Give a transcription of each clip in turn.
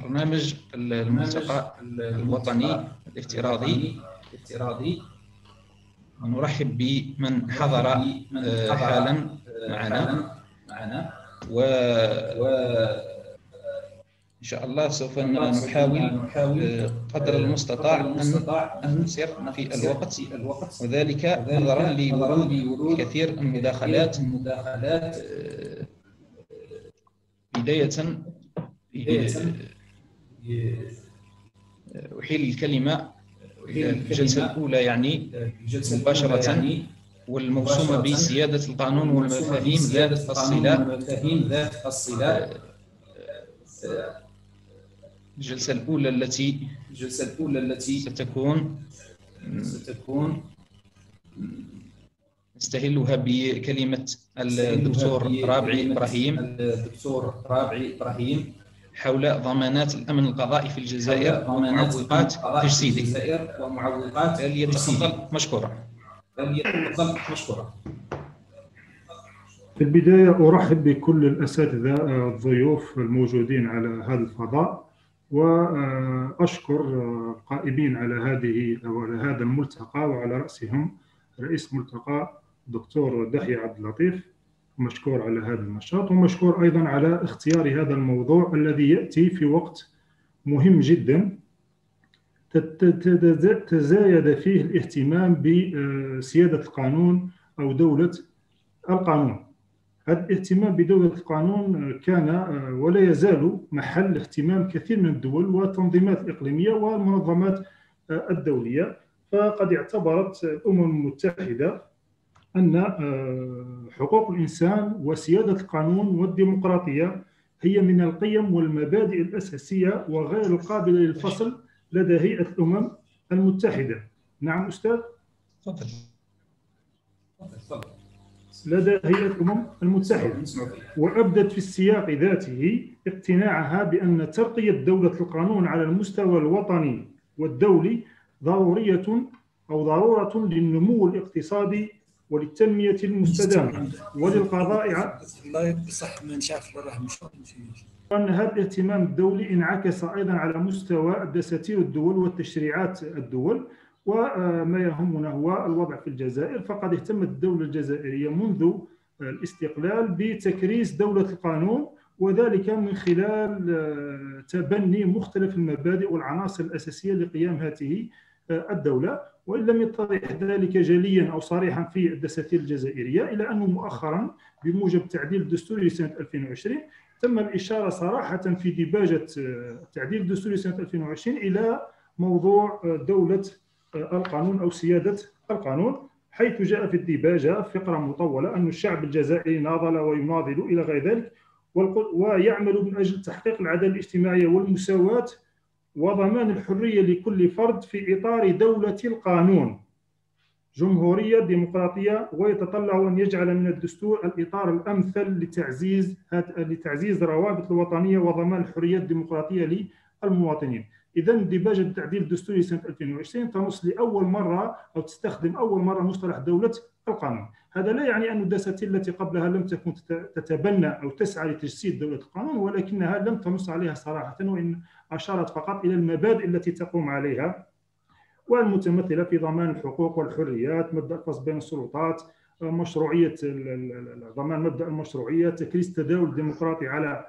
برنامج الملتقى الوطني الافتراضي. نرحب بمن حضر حالا معنا، إن شاء الله سوف نحاول قدر المستطاع أن نسير في الوقت، وذلك نظرا لورود الكثير من المداخلات. بداية أحيل الكلمة الجلسة الأولى يعني مباشرة، والموسومة بسيادة القانون والمفاهيم ذات الصلة. الجلسة الأولى التي ستكون نستهلها بكلمة الدكتور رابعي إبراهيم حول ضمانات الأمن القضائي في الجزائر ومعوقات تجسيده. فليتفضل مشكورا. في البداية أرحب بكل الأساتذة الضيوف الموجودين على هذا الفضاء، وأشكر القائمين على هذا الملتقى، وعلى رأسهم رئيس الملتقى دكتور دحية عبد اللطيف، مشكور على هذا النشاط، ومشكور أيضا على اختيار هذا الموضوع الذي يأتي في وقت مهم جدا تزايد فيه الاهتمام بسيادة القانون أو دولة القانون. هذا الاهتمام بدولة القانون كان ولا يزال محل اهتمام كثير من الدول والتنظيمات الإقليمية والمنظمات الدولية. فقد اعتبرت الأمم المتحدة أن حقوق الإنسان وسيادة القانون والديمقراطية هي من القيم والمبادئ الأساسية وغير القابلة للفصل لدى هيئة الأمم المتحدة. نعم أستاذ؟ تفضل. لدى هيئة الأمم المتحدة، وأبدت في السياق ذاته اقتناعها بأن ترقية دولة القانون على المستوى الوطني والدولي ضرورة للنمو الاقتصادي وللتنمية المستدامة وللقضاء على أن هذا الاهتمام الدولي انعكس أيضا على مستوى دساتير الدول والتشريعات الدول. وما يهمنا هو الوضع في الجزائر، فقد اهتمت الدولة الجزائرية منذ الاستقلال بتكريس دولة القانون، وذلك من خلال تبني مختلف المبادئ والعناصر الأساسية لقيام هذه الدولة. وإن لم يتضح ذلك جليا أو صريحا في الدساتير الجزائرية، إلا أنه مؤخرا بموجب التعديل الدستوري سنة 2020 تم الإشارة صراحة في ديباجة التعديل الدستوري سنة 2020 إلى موضوع دولة القانون أو سيادة القانون، حيث جاء في الديباجة فقرة مطولة أن الشعب الجزائري ناضل ويناضل إلى غير ذلك، ويعمل من أجل تحقيق العدالة الاجتماعية والمساواة وضمان الحرية لكل فرد في إطار دولة القانون جمهورية ديمقراطية، ويتطلع أن يجعل من الدستور الإطار الأمثل لتعزيز روابط الوطنية وضمان الحرية الديمقراطية للمواطنين. إذن ديباجة التعديل الدستوري سنة 2020 تنص لأول مرة أو تستخدم أول مرة مصطلح دولة القانون. هذا لا يعني أن الدساتير التي قبلها لم تكن تتبنى أو تسعى لتجسيد دولة القانون، ولكنها لم تنص عليها صراحة، وإن أشارت فقط إلى المبادئ التي تقوم عليها، والمتمثلة في ضمان الحقوق والحريات، مبدأ الفصل بين السلطات، مشروعية ضمان مبدأ المشروعية، تكريس التداول الديمقراطي على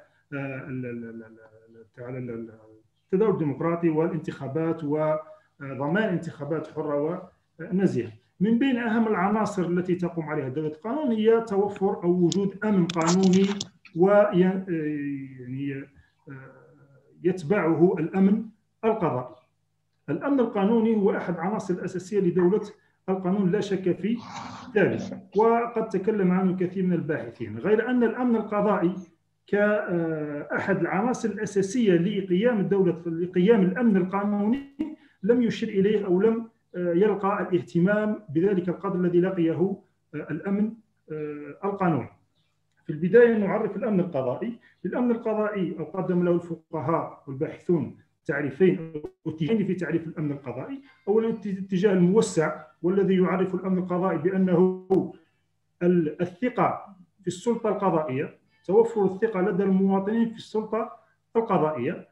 التداول الديمقراطي والانتخابات، وضمان انتخابات حرة ونزيهة. من بين أهم العناصر التي تقوم عليها دولة القانون هي توفر أو وجود أمن قانوني ويتبعه الأمن القضائي. الأمن القانوني هو أحد العناصر الأساسية لدولة القانون لا شك في ذلك، وقد تكلم عنه كثير من الباحثين، غير أن الأمن القضائي كأحد العناصر الأساسية لقيام الأمن القانوني لم يشر إليه أو لم يلقى الاهتمام بذلك القدر الذي لقيه الأمن القانوني. في البداية نعرف الأمن القضائي. الأمن القضائي أو قدم له الفقهاء والباحثون تعريفين أو اتجاهين في تعريف الأمن القضائي. أولا الاتجاه الموسع والذي يعرف الأمن القضائي بأنه الثقة في السلطة القضائية، توفر الثقة لدى المواطنين في السلطة القضائية،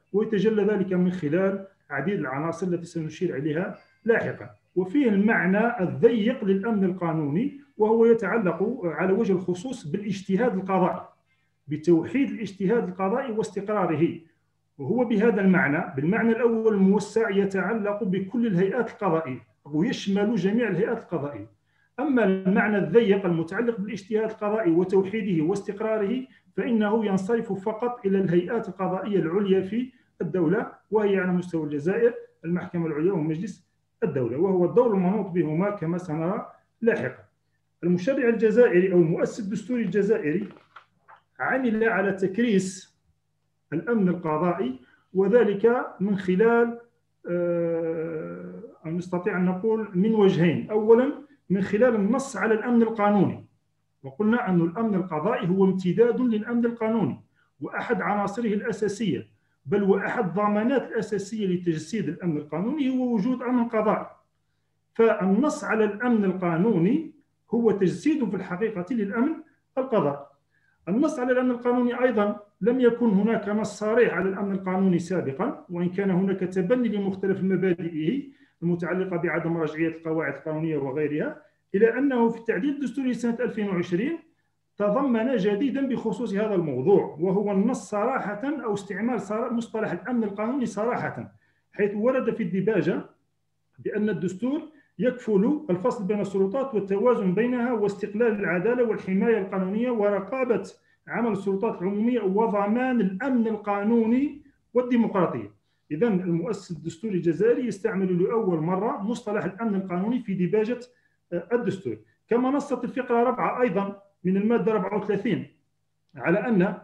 ويتجلى ذلك من خلال عديد العناصر التي سنشير إليها لاحقا. وفيه المعنى الضيق للأمن القانوني، وهو يتعلق على وجه الخصوص بالاجتهاد القضائي، بتوحيد الاجتهاد القضائي واستقراره. وهو بهذا المعنى، بالمعنى الأول الموسع، يتعلق بكل الهيئات القضائية ويشمل جميع الهيئات القضائية. أما المعنى الضيق المتعلق بالاجتهاد القضائي وتوحيده واستقراره فإنه ينصرف فقط إلى الهيئات القضائية العليا في الدولة، وهي على مستوى الجزائر المحكمة العليا ومجلس الدولة، وهو الدور المنوط بهما كما سنرى لاحقا. المشرع الجزائري أو المؤسس الدستوري الجزائري عمل على تكريس الأمن القضائي، وذلك من خلال نستطيع أن نقول من وجهين. أولا من خلال النص على الأمن القانوني، وقلنا أن الأمن القضائي هو امتداد للأمن القانوني وأحد عناصره الأساسية، بل وأحد ضمانات الأساسية لتجسيد الأمن القانوني هو وجود أمن قضائي. فالنص على الأمن القانوني هو تجسيد في الحقيقة للأمن القضائي. النص على الأمن القانوني أيضا لم يكن هناك نص صريح على الأمن القانوني سابقا، وإن كان هناك تبني لمختلف مبادئه المتعلقة بعدم مرجعية القواعد القانونية وغيرها، إلى أنه في التعديل الدستوري سنة 2020 تضمن جديدا بخصوص هذا الموضوع، وهو النص صراحة أو استعمال مصطلح الأمن القانوني صراحة، حيث ورد في الديباجة بأن الدستور يكفل الفصل بين السلطات والتوازن بينها واستقلال العدالة والحماية القانونية ورقابة عمل السلطات العمومية وضمان الأمن القانوني والديمقراطية. إذن المؤسس الدستوري الجزائري يستعمل لأول مرة مصطلح الأمن القانوني في ديباجة الدستور. كما نصت الفقرة 4 أيضا من المادة 34 على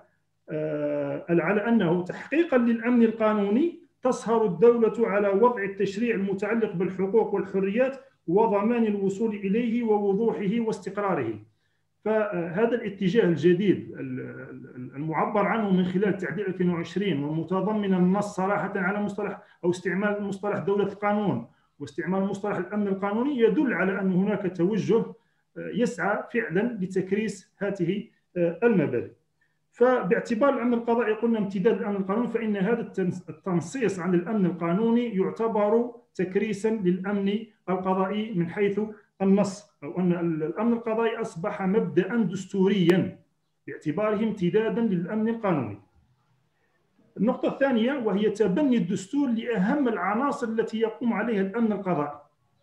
أنه تحقيقا للأمن القانوني تسهر الدولة على وضع التشريع المتعلق بالحقوق والحريات وضمان الوصول إليه ووضوحه واستقراره. فهذا الاتجاه الجديد المعبر عنه من خلال تعديل 2020 ومتضمن النص صراحة على مصطلح أو استعمال مصطلح دولة القانون واستعمال مصطلح الأمن القانوني يدل على أن هناك توجه يسعى فعلا لتكريس هذه المبادئ. فباعتبار الأمن القضائي قلنا امتداد الأمن القانوني، فإن هذا التنصيص عن الأمن القانوني يعتبر تكريسا للأمن القضائي من حيث النص، أو أن الأمن القضائي أصبح مبدأ دستوريا باعتباره امتدادا للأمن القانوني. النقطة الثانية وهي تبني الدستور لأهم العناصر التي يقوم عليها الأمن القضائي،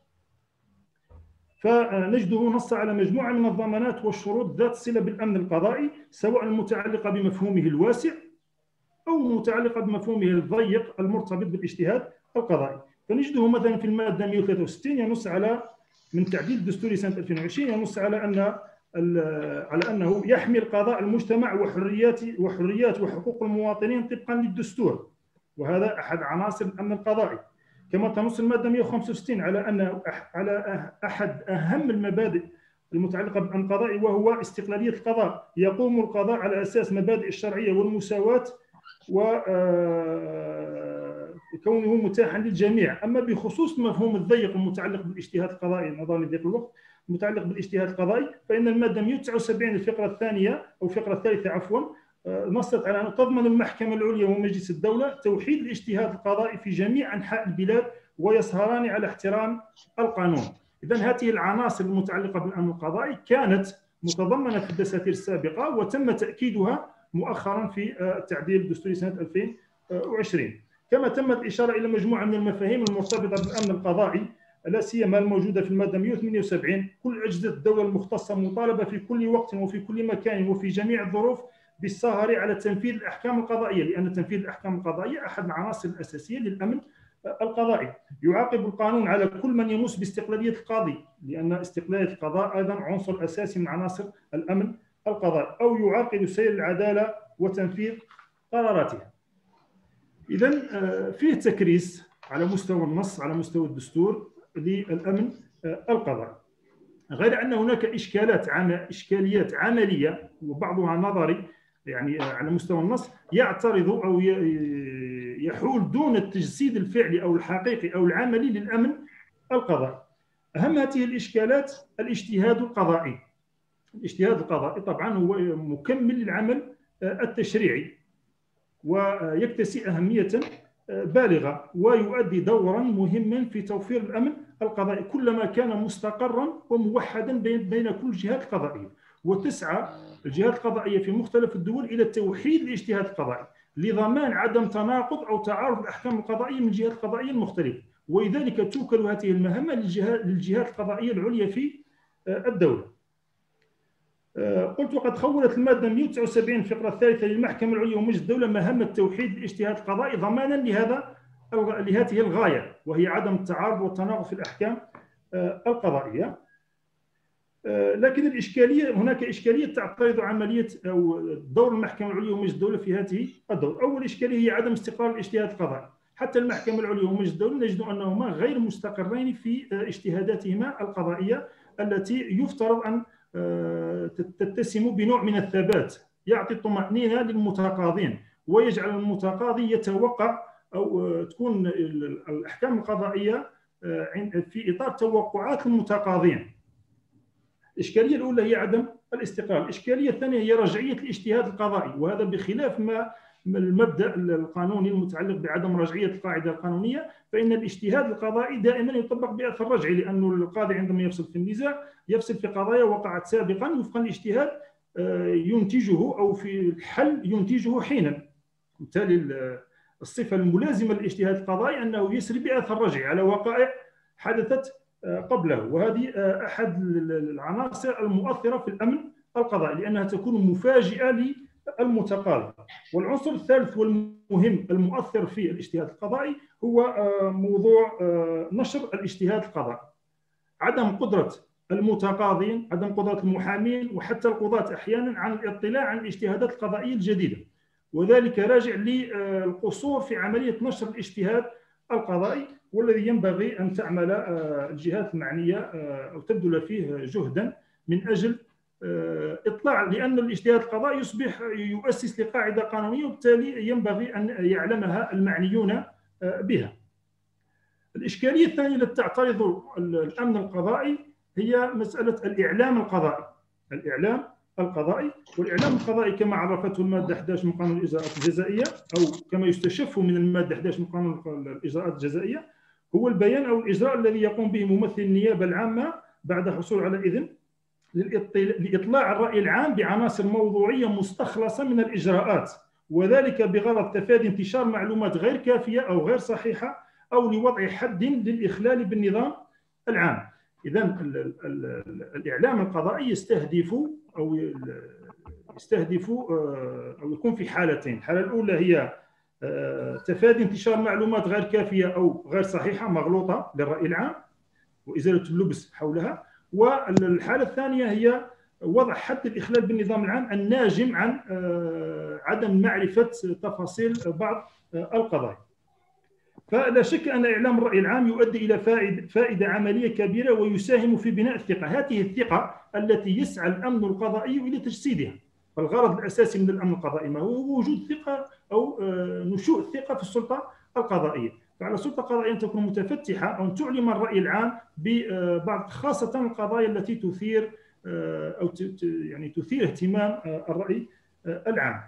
فنجده نص على مجموعة من الضمانات والشروط ذات صلة بالأمن القضائي، سواء المتعلقة بمفهومه الواسع أو متعلقة بمفهومه الضيق المرتبط بالاجتهاد القضائي. فنجده مثلا في المادة 163 ينص على من تعديل الدستوري سنة 2020 ينص على أنه يحمي القضاء المجتمع وحريات وحقوق المواطنين طبقا للدستور، وهذا أحد عناصر الأمن القضائي. كما تنص المادة 165 على أحد أهم المبادئ المتعلقة بالأمن القضائي وهو استقلالية القضاء، يقوم القضاء على أساس مبادئ الشرعية والمساواة وكونه متاحا للجميع. أما بخصوص مفهوم الضيق المتعلق بالاجتهاد القضائي نظرا لضيق الوقت المتعلق بالاجتهاد القضائي، فإن المادة 179 الفقرة الثانية أو الفقرة الثالثة عفوا نصت على أن تضمن المحكمة العليا ومجلس الدولة توحيد الاجتهاد القضائي في جميع أنحاء البلاد ويسهران على احترام القانون. إذن هذه العناصر المتعلقة بالأمن القضائي كانت متضمنة في الدساتير السابقة وتم تأكيدها مؤخرا في التعديل الدستوري سنة 2020. كما تمت الإشارة إلى مجموعة من المفاهيم المرتبطة بالأمن القضائي لا سيما الموجودة في المادة 178. كل أجهزة الدولة المختصة مطالبة في كل وقت وفي كل مكان وفي جميع الظروف بالسهر على تنفيذ الأحكام القضائية، لأن تنفيذ الأحكام القضائية أحد العناصر الأساسية للأمن القضائي. يعاقب القانون على كل من يمس باستقلالية القاضي، لأن استقلالية القضاء أيضا عنصر أساسي من عناصر الأمن القضائي، أو يعاقب سير العدالة وتنفيذ قراراتها. إذن فيه تكريس على مستوى النص على مستوى الدستور للأمن القضائي، غير أن هناك إشكاليات عملية وبعضها نظري يعني على مستوى النص يعترض أو يحول دون التجسيد الفعلي أو الحقيقي أو العملي للأمن القضائي. أهم هذه الإشكالات الاجتهاد القضائي. الاجتهاد القضائي طبعا هو مكمل للعمل التشريعي، ويكتسي أهمية بالغة ويؤدي دورا مهما في توفير الأمن القضائي كلما كان مستقرا وموحدا بين كل الجهات القضائية. وتسعى الجهات القضائية في مختلف الدول إلى توحيد الاجتهاد القضائي لضمان عدم تناقض أو تعارض الأحكام القضائية من الجهات القضائية المختلفة، ولذلك توكل هذه المهمة للجهات القضائية العليا في الدولة. قلت وقد خولت المادة 179 الفقرة الثالثة للمحكمة العليا ومجلس الدولة مهمة توحيد الاجتهاد القضائي ضمانا لهذه الغاية، وهي عدم التعارض والتناقض في الأحكام القضائية. لكن الإشكالية، هناك إشكالية تعترض عملية أو دور المحكمة العليا ومجلس الدولة في هذه الدور. أول إشكالية هي عدم استقرار الاجتهاد القضائي. حتى المحكمة العليا ومجلس الدولة نجد أنهما غير مستقرين في اجتهاداتهما القضائية التي يفترض أن تتسم بنوع من الثبات يعطي الطمأنينة للمتقاضين ويجعل المتقاضي يتوقع أو تكون الأحكام القضائية في إطار توقعات المتقاضين. الإشكالية الأولى هي عدم الاستقرار. الإشكالية الثانية هي رجعية الاجتهاد القضائي، وهذا بخلاف ما المبدأ القانوني المتعلق بعدم رجعية القاعدة القانونية، فإن الاجتهاد القضائي دائما يطبق بأثر رجعي، لأن القاضي عندما يفصل في النزاع يفصل في قضايا وقعت سابقا وفقا الاجتهاد ينتجه أو في الحل ينتجه حينا. بالتالي الصفة الملازمة للاجتهاد القضائي أنه يسري بأثر رجعي على وقائع حدثت قبله، وهذه أحد العناصر المؤثرة في الأمن القضائي لأنها تكون مفاجئة للمتقاضي. والعنصر الثالث والمهم المؤثر في الاجتهاد القضائي هو موضوع نشر الاجتهاد القضائي. عدم قدرة المتقاضين، عدم قدرة المحامين وحتى القضاة أحيانا عن الاطلاع عن الاجتهادات القضائية الجديدة، وذلك راجع للقصور في عملية نشر الاجتهاد القضائي، والذي ينبغي أن تعمل الجهات المعنية أو تبذل فيه جهدا من أجل إطلاع، لأن الاجتهاد القضائي يصبح يؤسس لقاعدة قانونية وبالتالي ينبغي أن يعلمها المعنيون بها. الإشكالية الثانية التي تعترض الأمن القضائي هي مسألة الإعلام القضائي. الإعلام القضائي، والإعلام القضائي كما عرفته المادة 11 من قانون الإجراءات الجزائية أو كما يستشف من المادة 11 من قانون الإجراءات الجزائية هو البيان أو الإجراء الذي يقوم به ممثل النيابة العامة بعد حصول على إذن لإطلاع الرأي العام بعناصر موضوعية مستخلصة من الإجراءات، وذلك بغرض تفادي انتشار معلومات غير كافية أو غير صحيحة أو لوضع حد للإخلال بالنظام العام. إذن الإعلام القضائي يستهدف أو يكون في حالتين. الحالة الأولى هي تفادي انتشار معلومات غير كافية أو غير صحيحة مغلوطة للرأي العام وإزالة اللبس حولها، والحالة الثانية هي وضع حد الإخلال بالنظام العام الناجم عن عدم معرفة تفاصيل بعض القضايا. فلا شك أن إعلام الرأي العام يؤدي إلى فائدة عملية كبيرة ويساهم في بناء الثقة، هذه الثقة التي يسعى الأمن القضائي إلى تجسيدها. فالغرض الأساسي من الأمن القضائي ما هو وجود ثقة أو نشوء الثقة في السلطة القضائية. فعلى السلطة القضائية أن تكون متفتحة أو تعلم الرأي العام ببعض خاصة القضايا التي تثير أو يعني تثير اهتمام الرأي العام.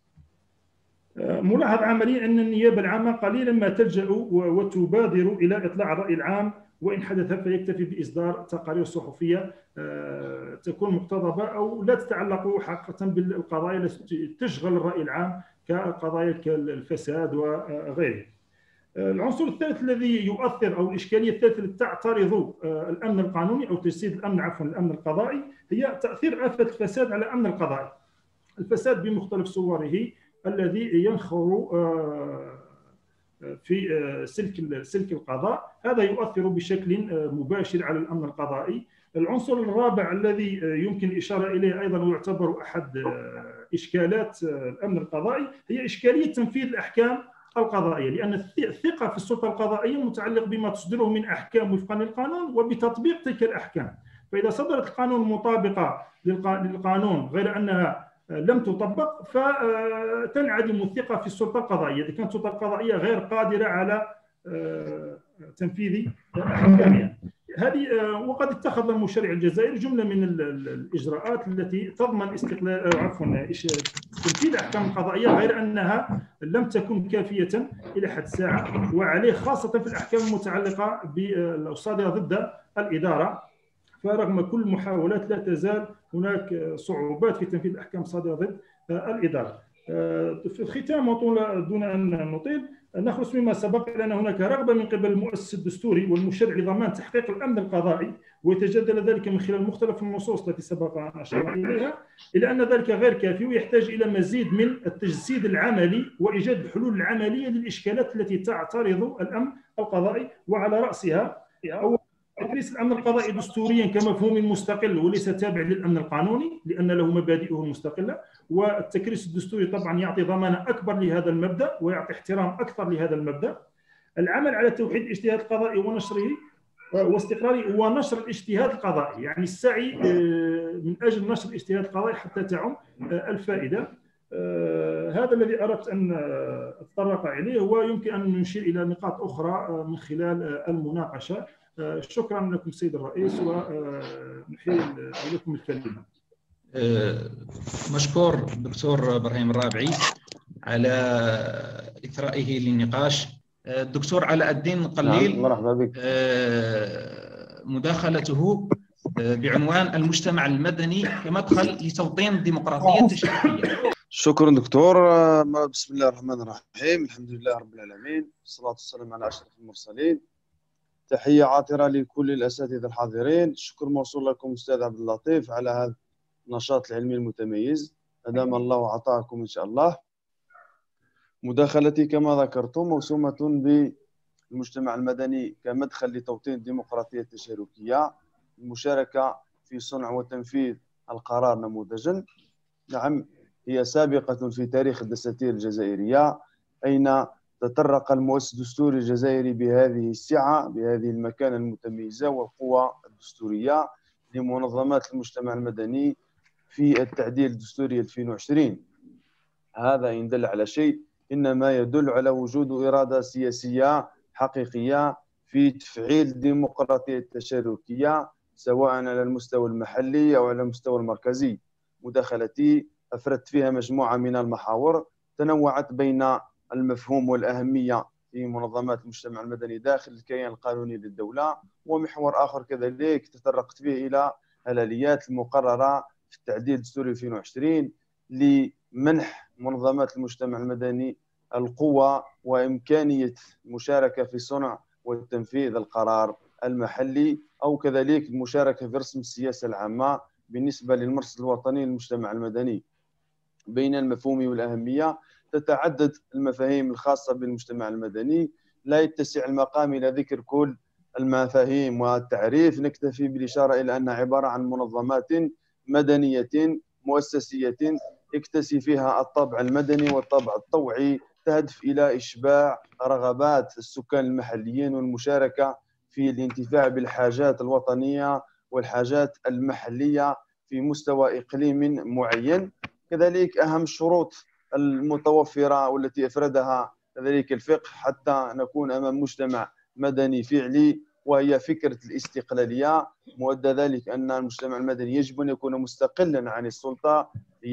ملاحظ عمليا أن النيابة العامة قليلا ما تلجأ وتبادر إلى إطلاع الرأي العام، وإن حدث فيكتفي بإصدار تقارير صحفية تكون مقتضبة أو لا تتعلق حقيقة بالقضايا التي تشغل الرأي العام كقضايا كالفساد وغيره. العنصر الثالث الذي يؤثر أو الإشكالية الثالثة التي تعترض الأمن القانوني أو تجسيد الأمن الأمن القضائي هي تأثير آفة الفساد على الأمن القضائي. الفساد بمختلف صوره الذي ينخر في سلك القضاء هذا يؤثر بشكل مباشر على الأمن القضائي. العنصر الرابع الذي يمكن الإشارة إليه أيضا ويعتبر أحد إشكالات الأمن القضائي هي إشكالية تنفيذ الأحكام القضائية، لأن الثقة في السلطة القضائية متعلق بما تصدره من أحكام وفقا للقانون وبتطبيق تلك الأحكام. فإذا صدرت القانون مطابقة للقانون غير أنها لم تطبق فتنعدم الثقة في السلطة القضائية إذا كانت السلطة القضائية غير قادرة على تنفيذ أحكامها. وقد اتخذ المشرع الجزائري جمله من الاجراءات التي تضمن استقلال تنفيذ الاحكام القضائيه، غير انها لم تكن كافيه الى حد الساعه، وعليه خاصه في الاحكام المتعلقه بالصادره ضد الاداره. فرغم كل المحاولات لا تزال هناك صعوبات في تنفيذ الاحكام الصادره ضد الاداره. في الختام دون ان نطيل، نخلص مما سبق الى ان هناك رغبه من قبل المؤسس الدستوري والمشرع لضمان تحقيق الامن القضائي، ويتجدد ذلك من خلال مختلف النصوص التي سبق ان اشرنا اليها، الا ان ذلك غير كافي ويحتاج الى مزيد من التجسيد العملي وايجاد الحلول العمليه للاشكالات التي تعترض الامن القضائي، وعلى راسها تكريس الامن القضائي دستوريا كمفهوم مستقل وليس تابع للامن القانوني لان له مبادئه المستقله. والتكريس الدستوري طبعا يعطي ضمانه اكبر لهذا المبدا ويعطي احترام اكثر لهذا المبدا. العمل على توحيد الاجتهاد القضائي ونشره واستقراره ونشر الاجتهاد القضائي، يعني السعي من اجل نشر الاجتهاد القضائي حتى تعم الفائده. هذا الذي اردت ان اتطرق اليه، ويمكن ان نشير الى نقاط اخرى من خلال المناقشه. شكرا لكم سيد الرئيس، ونحيل إليكم الكلمة. مشكور دكتور إبراهيم الرابعي على إثرائه للنقاش. الدكتور علاء الدين قليل مرحبا بك. مداخلته بعنوان المجتمع المدني كمدخل لتوطين الديمقراطية التشريعية. شكرا دكتور. بسم الله الرحمن الرحيم، الحمد لله رب العالمين، والصلاة والسلام على أشرف المرسلين. تحية عاطرة لكل الأساتذة الحاضرين. الشكر موصول لكم أستاذ عبد اللطيف على هذا النشاط العلمي المتميز، أدام الله عطاءكم إن شاء الله. مداخلتي كما ذكرتم موسومة بالمجتمع المدني كمدخل لتوطين الديمقراطية التشاركية، المشاركة في صنع وتنفيذ القرار نموذجا. نعم، هي سابقة في تاريخ الدساتير الجزائرية، أين تطرق المؤسس الدستوري الجزائري بهذه السعة، بهذه المكانة المتميزة والقوة الدستورية لمنظمات المجتمع المدني في التعديل الدستوري 2020. هذا إن دل على شيء إنما يدل على وجود إرادة سياسية حقيقية في تفعيل الديمقراطية التشاركية سواء على المستوى المحلي أو على المستوى المركزي. مداخلتي أفردت فيها مجموعة من المحاور تنوعت بين المفهوم والأهمية في منظمات المجتمع المدني داخل الكيان القانوني للدولة، ومحور آخر كذلك تطرقت فيه إلى الآليات المقررة في التعديل الدستوري 2020 لمنح منظمات المجتمع المدني القوة وإمكانية المشاركة في صنع وتنفيذ القرار المحلي، أو كذلك المشاركة في رسم السياسة العامة بالنسبة للمرصد الوطني للمجتمع المدني. بين المفهوم والأهمية تتعدد المفاهيم الخاصة بالمجتمع المدني، لا يتسع المقام إلى ذكر كل المفاهيم والتعريف، نكتفي بالإشارة إلى أنها عبارة عن منظمات مدنية مؤسسية يكتسي فيها الطابع المدني والطابع الطوعي، تهدف إلى إشباع رغبات السكان المحليين والمشاركة في الانتفاع بالحاجات الوطنية والحاجات المحلية في مستوى إقليم معين. كذلك أهم الشروط المتوفرة والتي أفردها كذلك الفقه حتى نكون أمام مجتمع مدني فعلي، وهي فكرة الاستقلالية، مؤدى ذلك أن المجتمع المدني يجب أن يكون مستقلا عن السلطة،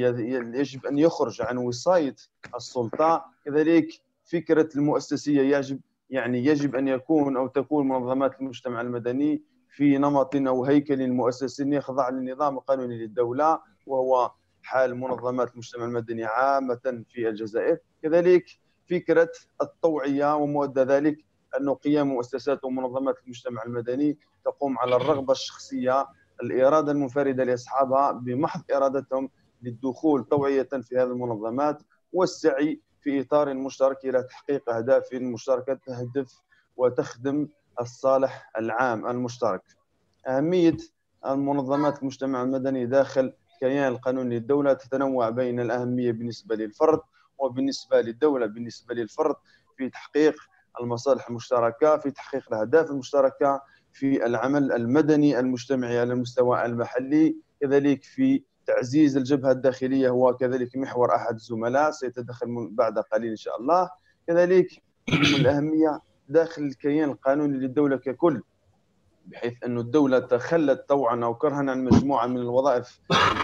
يجب أن يخرج عن وصاية السلطة. كذلك فكرة المؤسسية يجب أن يكون أو تكون منظمات المجتمع المدني في نمط أو هيكل مؤسسي يخضع للنظام القانوني للدولة، وهو حال منظمات المجتمع المدني عامة في الجزائر. كذلك فكرة الطوعية، ومؤدى ذلك أن قيام مؤسسات ومنظمات المجتمع المدني تقوم على الرغبة الشخصية، الإرادة المنفردة لأصحابها بمحض إرادتهم للدخول طوعية في هذه المنظمات، والسعي في إطار مشترك إلى تحقيق أهداف مشتركة تهدف وتخدم الصالح العام المشترك. أهمية المنظمات المجتمع المدني داخل الكيان القانوني للدولة تتنوع بين الأهمية بالنسبة للفرد وبالنسبة للدولة. بالنسبة للفرد في تحقيق المصالح المشتركة، في تحقيق الأهداف المشتركة، في العمل المدني المجتمعي على المستوى المحلي، كذلك في تعزيز الجبهة الداخلية، هو كذلك محور أحد الزملاء سيتدخل بعد قليل إن شاء الله. كذلك الأهمية داخل الكيان القانوني للدولة ككل، بحيث أن الدولة تخلت طوعا أو كرها عن مجموعة من الوظائف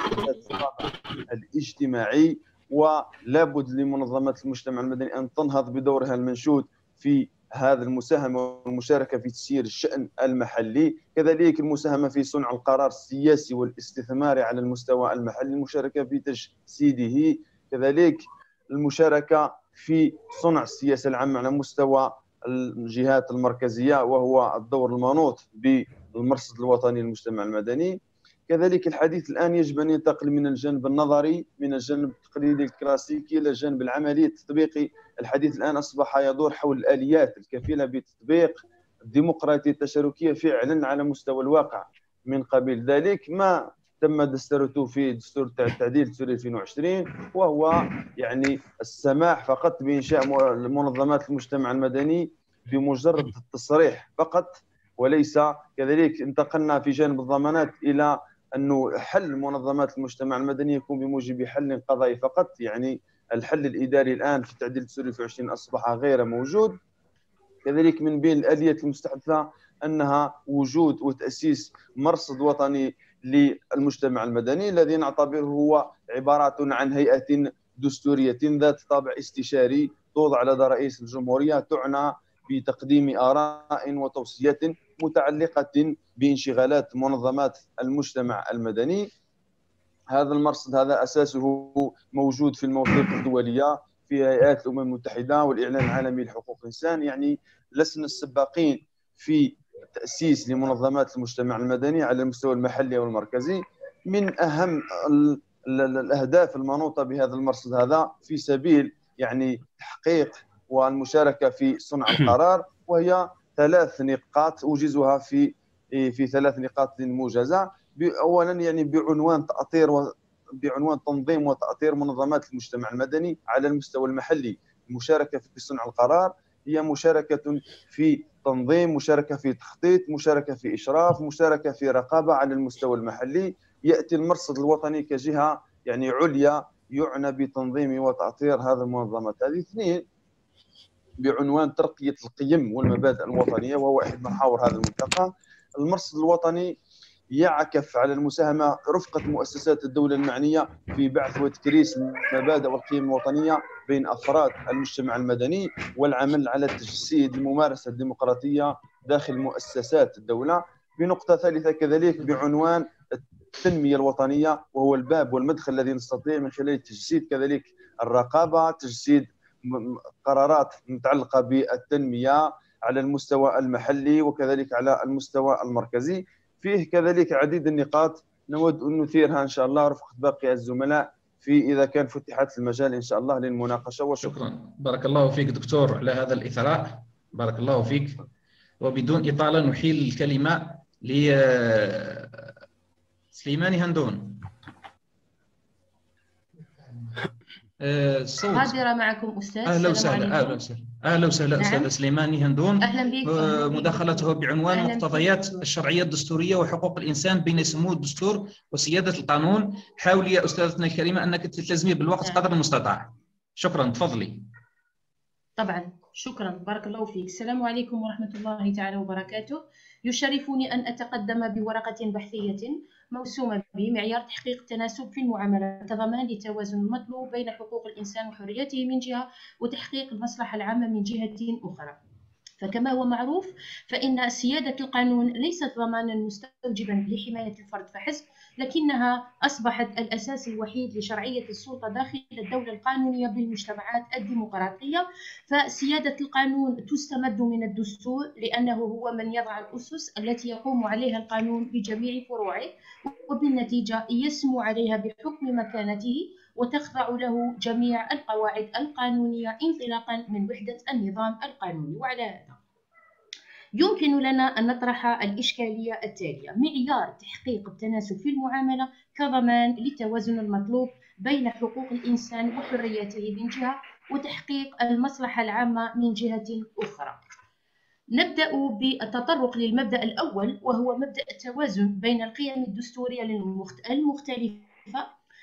الاجتماعي، ولابد لمنظمات المجتمع المدني أن تنهض بدورها المنشود في هذا المساهمة والمشاركة في تسيير الشأن المحلي، كذلك المساهمة في صنع القرار السياسي والاستثماري على المستوى المحلي، المشاركة في تجسيده، كذلك المشاركة في صنع السياسة العامة على مستوى الجهات المركزية، وهو الدور المنوط بالمرصد الوطني للمجتمع المدني. كذلك الحديث الآن يجب أن ينتقل من الجانب النظري، من الجانب التقليدي الكلاسيكي، إلى الجانب العملي التطبيقي. الحديث الآن أصبح يدور حول الآليات الكفيلة بتطبيق الديمقراطية التشاركية فعلا على مستوى الواقع. من قبيل ذلك ما تم دستورته في دستور التعديل الدستوري 2020، وهو يعني السماح فقط بإنشاء منظمات المجتمع المدني بمجرد التصريح فقط، وليس كذلك. انتقلنا في جانب الضمانات إلى أنه حل منظمات المجتمع المدني يكون بموجب حل قضائي فقط، يعني الحل الإداري الآن في التعديل الدستوري في 20 أصبح غير موجود. كذلك من بين الآليات المستحدثة أنها وجود وتأسيس مرصد وطني للمجتمع المدني، الذي نعتبره هو عبارة عن هيئة دستورية ذات طابع استشاري توضع لدى رئيس الجمهورية، تعنى بتقديم آراء وتوصيات متعلقة بانشغالات منظمات المجتمع المدني. هذا المرصد هذا أساسه موجود في المواثيق الدولية، في هيئات الأمم المتحدة والإعلان العالمي لحقوق الإنسان. يعني لسنا السباقين في تأسيس لمنظمات المجتمع المدني على المستوى المحلي والمركزي. من أهم الأهداف المنوطة بهذا المرصد هذا في سبيل يعني تحقيق والمشاركة في صنع القرار، وهي 3 نقاط أوجزها في 3 نقاط موجزة. أولا يعني بعنوان تنظيم وتأطير منظمات المجتمع المدني على المستوى المحلي. المشاركة في صنع القرار هي مشاركة في تنظيم، مشاركة في تخطيط، مشاركة في إشراف، مشاركة في رقابة على المستوى المحلي. يأتي المرصد الوطني كجهة يعني عليا يعنى بتنظيم وتأطير هذه المنظمات. هذه 2 بعنوان ترقية القيم والمبادئ الوطنية، وهو أحد محاور هذا الملتقى. المرصد الوطني يعكف على المساهمة رفقة مؤسسات الدولة المعنية في بعث وتكريس المبادئ والقيم الوطنية بين أفراد المجتمع المدني، والعمل على تجسيد الممارسة الديمقراطية داخل مؤسسات الدولة. بنقطة ثالثة كذلك بعنوان التنمية الوطنية، وهو الباب والمدخل الذي نستطيع من خلال تجسيد كذلك الرقابة، تجسيد قرارات متعلقة بالتنمية على المستوى المحلي وكذلك على المستوى المركزي. فيه كذلك عديد النقاط نود أن نثيرها إن شاء الله رفقة باقي الزملاء في إذا كان فتحت المجال إن شاء الله للمناقشة. وشكرا. بارك الله فيك دكتور على هذا الإثراء، بارك الله فيك. وبدون إطالة نحيل الكلمة لسليماني هندون. حاضرة معكم أستاذ. أهلا وسهلا. أهلا وسهلا. نعم. أستاذ سليماني هندون. أهلا بك. مداخلته بعنوان مقتضيات الشرعية الدستورية وحقوق الإنسان بين سمو الدستور وسيادة القانون. حاولي يا أستاذتنا الكريمة أنك تلتزمي بالوقت قدر المستطاع. شكرا، تفضلي. طبعا شكرا، بارك الله فيك. السلام عليكم ورحمة الله تعالى وبركاته. يشرفني أن أتقدم بورقة بحثية موسومة بمعيار تحقيق التناسب في المعاملة كضمان للتوازن المطلوب بين حقوق الإنسان وحرياته من جهة وتحقيق المصلحة العامة من جهة أخرى. فكما هو معروف فإن سيادة القانون ليست ضمانا مستوجبا لحماية الفرد فحسب، لكنها أصبحت الأساس الوحيد لشرعية السلطة داخل الدولة القانونية بالمجتمعات الديمقراطية. فسيادة القانون تستمد من الدستور لأنه هو من يضع الأسس التي يقوم عليها القانون بجميع فروعه، وبالنتيجة يسمو عليها بحكم مكانته وتخضع له جميع القواعد القانونية انطلاقا من وحدة النظام القانوني. وعلى هذا يمكن لنا أن نطرح الإشكالية التالية: معيار تحقيق التناسب في المعاملة كضمان للتوازن المطلوب بين حقوق الإنسان وحرياته من جهة وتحقيق المصلحة العامة من جهة أخرى. نبدأ بالتطرق للمبدأ الأول، وهو مبدأ التوازن بين القيم الدستورية المختلفة.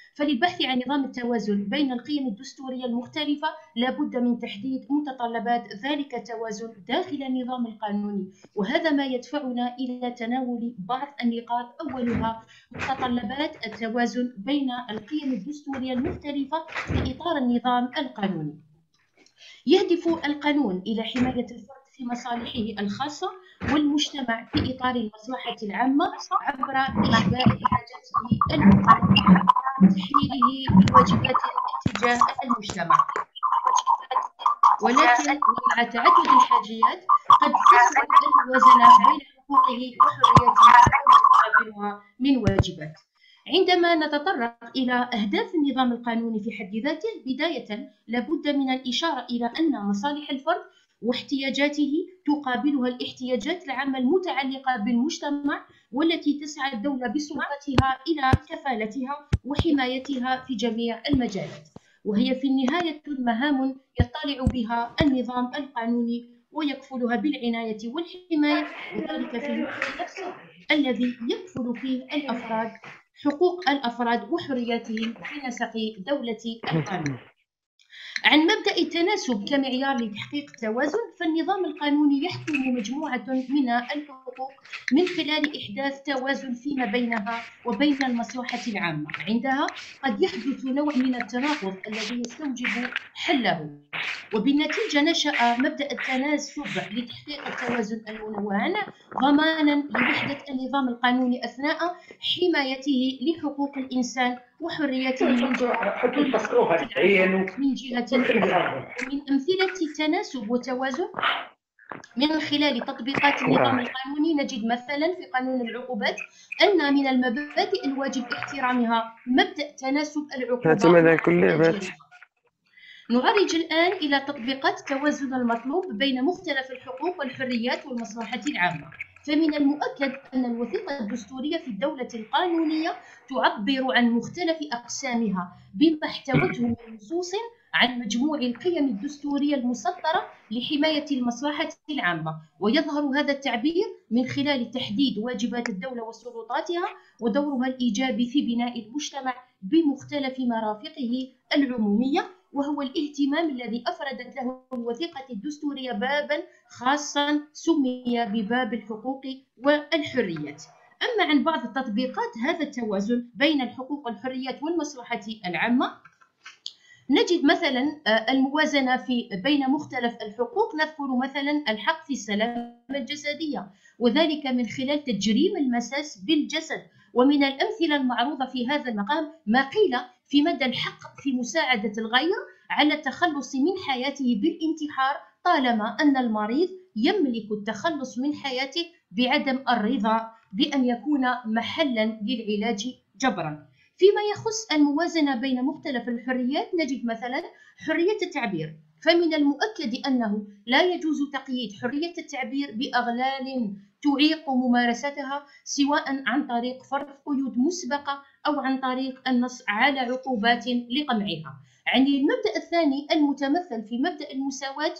فللبحث عن نظام التوازن بين القيم الدستورية المختلفة لابد من تحديد متطلبات ذلك التوازن داخل النظام القانوني، وهذا ما يدفعنا إلى تناول بعض النقاط. أولها متطلبات التوازن بين القيم الدستورية المختلفة في إطار النظام القانوني. يهدف القانون إلى حماية الفرد في مصالحه الخاصة والمجتمع في إطار المصلحة العامة عبر إشباع حاجته المختلفة وتحميله بواجبات تجاه المجتمع. ولكن مع تعدد الحاجيات قد تصعب الموازنة بين حقوقه وحرياته ومقابلها من واجبات. عندما نتطرق إلى أهداف النظام القانوني في حد ذاته، بداية لابد من الإشارة إلى أن مصالح الفرد واحتياجاته تقابلها الاحتياجات العامة المتعلقة بالمجتمع، والتي تسعى الدولة بسلطتها إلى كفالتها وحمايتها في جميع المجالات، وهي في النهاية مهام يطلع بها النظام القانوني ويكفلها بالعناية والحماية، وذلك في الوقت نفسه الذي يكفل فيه الأفراد حقوق الأفراد وحرياتهم في نسق دولة القانون. عن مبدأ التناسب كمعيار لتحقيق التوازن، فالنظام القانوني يحكم مجموعة من الحقوق من خلال إحداث توازن فيما بينها وبين المصلحة العامة. عندها قد يحدث نوع من التناقض الذي يستوجب حله، وبالنتيجة نشأ مبدأ التناسب لتحقيق التوازن المنوع ضمانا لوحدة النظام القانوني أثناء حمايته لحقوق الإنسان وحرياته من جهة من جهة أخرى. ومن أمثلة التناسب والتوازن من خلال تطبيقات النظام القانوني نجد مثلا في قانون العقوبات أن من المبادئ الواجب احترامها مبدأ تناسب العقوبات. نعرج الآن إلى تطبيقات التوازن المطلوب بين مختلف الحقوق والحريات والمصلحة العامة. فمن المؤكد أن الوثيقة الدستورية في الدولة القانونية تعبر عن مختلف أقسامها بما احتوته من نصوص عن مجموع القيم الدستورية المسطرة لحماية المصلحة العامة، ويظهر هذا التعبير من خلال تحديد واجبات الدولة وسلطاتها ودورها الإيجابي في بناء المجتمع بمختلف مرافقه العمومية، وهو الاهتمام الذي أفردت له الوثيقة الدستورية بابا خاصا سمي بباب الحقوق والحريات. أما عن بعض تطبيقات هذا التوازن بين الحقوق والحريات والمصلحة العامة، نجد مثلا الموازنة بين مختلف الحقوق. نذكر مثلا الحق في السلامة الجسدية، وذلك من خلال تجريم المساس بالجسد. ومن الأمثلة المعروضة في هذا المقام ما قيل في مدى الحق في مساعدة الغير على التخلص من حياته بالانتحار طالما أن المريض يملك التخلص من حياته بعدم الرضا بأن يكون محلا للعلاج جبرا. فيما يخص الموازنة بين مختلف الحريات نجد مثلا حرية التعبير، فمن المؤكد أنه لا يجوز تقييد حرية التعبير بأغلال تعيق ممارستها، سواء عن طريق فرض قيود مسبقة أو عن طريق النص على عقوبات لقمعها. عن المبدأ الثاني المتمثل في مبدأ المساواة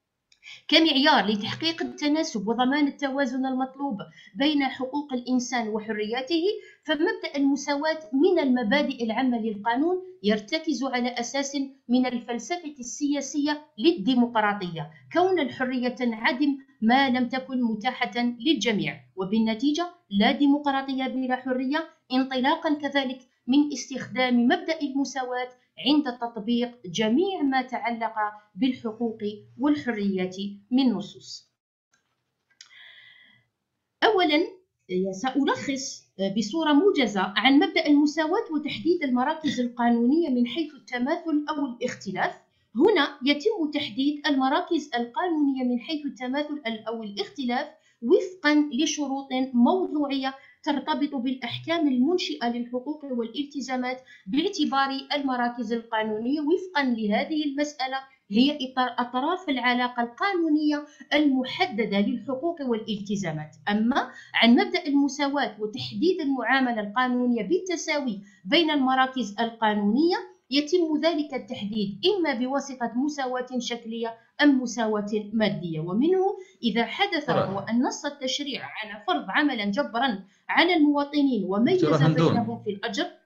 كمعيار لتحقيق التناسب وضمان التوازن المطلوب بين حقوق الإنسان وحرياته، فمبدأ المساواة من المبادئ العامة للقانون يرتكز على أساس من الفلسفة السياسية للديمقراطية، كون الحرية تنعدم ما لم تكن متاحة للجميع، وبالنتيجة لا ديمقراطية بلا حرية، انطلاقا كذلك من استخدام مبدأ المساواة عند تطبيق جميع ما تعلق بالحقوق والحريات من نصوص. أولا سألخص بصورة موجزة عن مبدأ المساواة وتحديد المراكز القانونية من حيث التماثل أو الاختلاف. هنا يتم تحديد المراكز القانونية من حيث التماثل أو الاختلاف وفقا لشروط موضوعية ترتبط بالأحكام المنشئة للحقوق والالتزامات، باعتبار المراكز القانونية وفقا لهذه المسألة هي أطراف العلاقة القانونية المحددة للحقوق والالتزامات. أما عن مبدأ المساواة وتحديد المعاملة القانونية بالتساوي بين المراكز القانونية، يتم ذلك التحديد إما بواسطة مساواة شكلية أم مساواة مادية، ومنه إذا حدث وهو أن نص التشريع على فرض عملا جبرا على المواطنين وميز بينهم في الأجر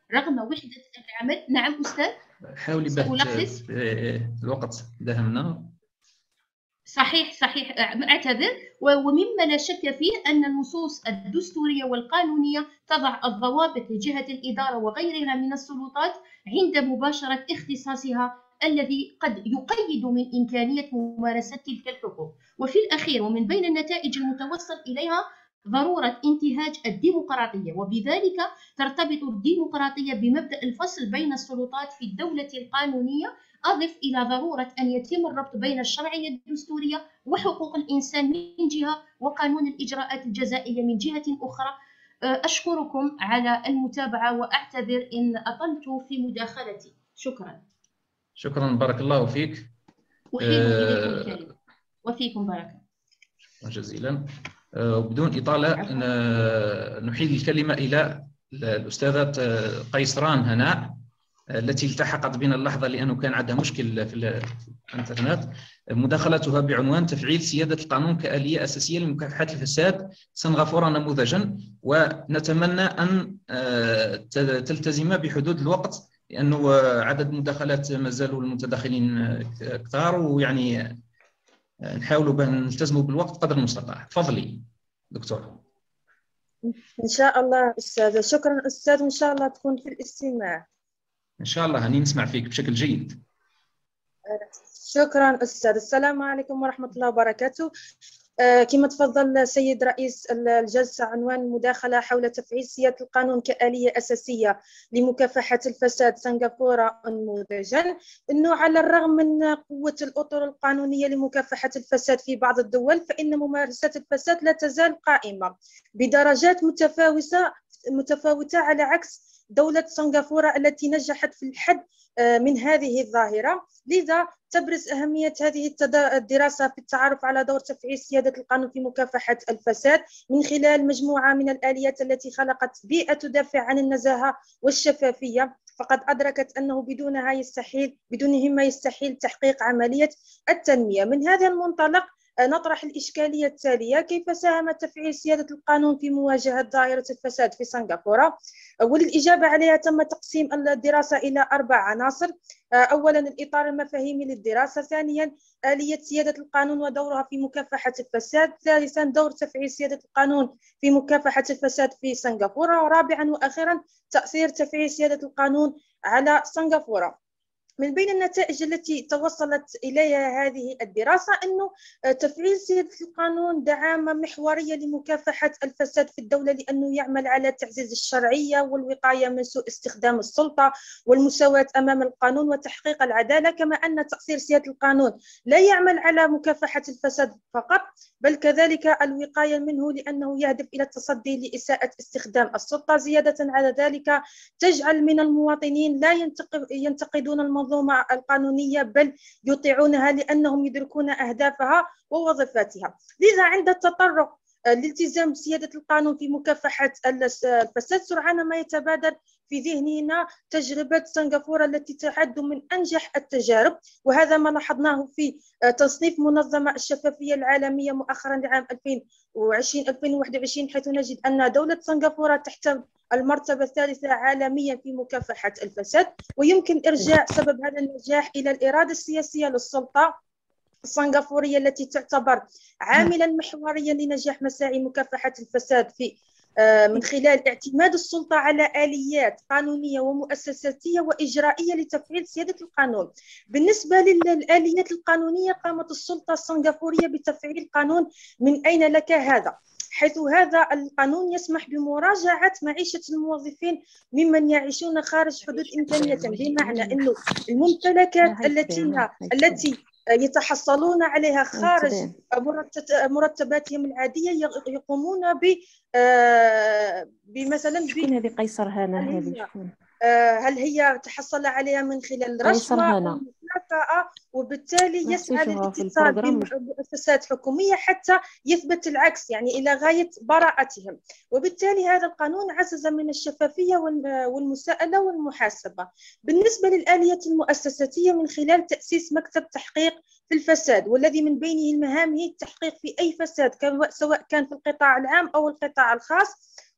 رغم وحدة العمل. نعم أستاذ. حاولي سألخص. الوقت داهمنا. صحيح أعتذر. ومما لا شك فيه أن النصوص الدستورية والقانونية تضع الضوابط لجهة الإدارة وغيرها من السلطات عند مباشرة اختصاصها الذي قد يقيد من إمكانية ممارسة تلك الحقوق. وفي الأخير ومن بين النتائج المتوصل إليها ضرورة انتهاج الديمقراطية، وبذلك ترتبط الديمقراطية بمبدأ الفصل بين السلطات في الدولة القانونية. أضف إلى ضرورة أن يتم الربط بين الشرعية الدستورية وحقوق الإنسان من جهة وقانون الإجراءات الجزائية من جهة أخرى. أشكركم على المتابعة وأعتذر إن أطلت في مداخلتي. شكرا بارك الله فيك. أحيل إليكم الكلمة وفيكم بركة. شكرا جزيلا. وبدون إطالة نحيل الكلمة إلى الأستاذة قيصران هناء التي التحقت بنا اللحظة لأنه كان عندها مشكل في الإنترنت. مداخلتها بعنوان تفعيل سيادة القانون كآلية أساسية لمكافحة الفساد، سنغافورة نموذجا. ونتمنى أن تلتزم بحدود الوقت لأنه عدد المداخلات ما زالوا المتداخلين كثار، ويعني نحاولوا نلتزموا بالوقت قدر المستطاع. تفضلي دكتور. إن شاء الله أستاذ. شكرا أستاذ، وإن شاء الله تكون في الاستماع. إن شاء الله هني نسمع فيك بشكل جيد. شكرا أستاذ. السلام عليكم ورحمة الله وبركاته. كما تفضل سيد رئيس الجلسة، عنوان المداخلة حول تفعيل سيادة القانون كآلية أساسية لمكافحة الفساد، سنغافورة نموذجا. أنه على الرغم من قوة الأطر القانونية لمكافحة الفساد في بعض الدول، فإن ممارسة الفساد لا تزال قائمة بدرجات متفاوتة على عكس دولة سنغافورة التي نجحت في الحد من هذه الظاهرة. لذا تبرز أهمية هذه الدراسة في التعرف على دور تفعيل سيادة القانون في مكافحة الفساد من خلال مجموعة من الآليات التي خلقت بيئة تدافع عن النزاهة والشفافية. فقد أدركت أنه بدونهما يستحيل تحقيق عملية التنمية. من هذا المنطلق نطرح الإشكالية التالية: كيف ساهم تفعيل سيادة القانون في مواجهة ظاهرة الفساد في سنغافورة؟ وللإجابة عليها تم تقسيم الدراسة إلى 4 عناصر. أولاً الإطار المفاهيمي للدراسة، ثانياً آلية سيادة القانون ودورها في مكافحة الفساد، ثالثاً دور تفعيل سيادة القانون في مكافحة الفساد في سنغافورة، ورابعاً وأخيراً تأثير تفعيل سيادة القانون على سنغافورة. من بين النتائج التي توصلت إليها هذه الدراسة أنه تفعيل سيادة القانون دعامة محورية لمكافحة الفساد في الدولة، لأنه يعمل على تعزيز الشرعية والوقاية من سوء استخدام السلطة والمساواة أمام القانون وتحقيق العدالة. كما أن تأثير سيادة القانون لا يعمل على مكافحة الفساد فقط، بل كذلك الوقاية منه، لأنه يهدف إلى التصدي لإساءة استخدام السلطة. زيادة على ذلك تجعل من المواطنين لا ينتقدون المنظومة القانونية، بل يطيعونها لأنهم يدركون أهدافها ووظيفتها. لذا عند التطرق لالتزام سيادة القانون في مكافحة الفساد، سرعان ما يتبادر في ذهننا تجربة سنغافورة التي تعد من أنجح التجارب، وهذا ما لاحظناه في تصنيف منظمة الشفافية العالمية مؤخرا لعام 2020-2021، حيث نجد أن دولة سنغافورة تحتل المرتبة الثالثة عالميا في مكافحة الفساد. ويمكن إرجاع سبب هذا النجاح إلى الإرادة السياسية للسلطة السنغافورية التي تعتبر عاملا محوريا لنجاح مساعي مكافحة الفساد من خلال اعتماد السلطة على آليات قانونية ومؤسساتية وإجرائية لتفعيل سيادة القانون. بالنسبة للآليات القانونية، قامت السلطة السنغافورية بتفعيل قانون من أين لك هذا، حيث هذا القانون يسمح بمراجعة معيشة الموظفين ممن يعيشون خارج حدود إمكانيتهم، بمعنى أنه الممتلكات التي يتحصلون عليها خارج مرتباتهم العادية يقومون بمثلا شكون هذه قيصر هنا؟ هذه شكون؟ هل هي تحصل عليها من خلال رشوة أو مكافأة، وبالتالي يسعى للاتصال بمؤسسات حكومية حتى يثبت العكس، يعني إلى غاية براءتهم. وبالتالي هذا القانون عزز من الشفافية والمساءلة والمحاسبة. بالنسبة للآلية المؤسساتية، من خلال تأسيس مكتب تحقيق في الفساد، والذي من بينه مهامه التحقيق في أي فساد سواء كان في القطاع العام أو القطاع الخاص،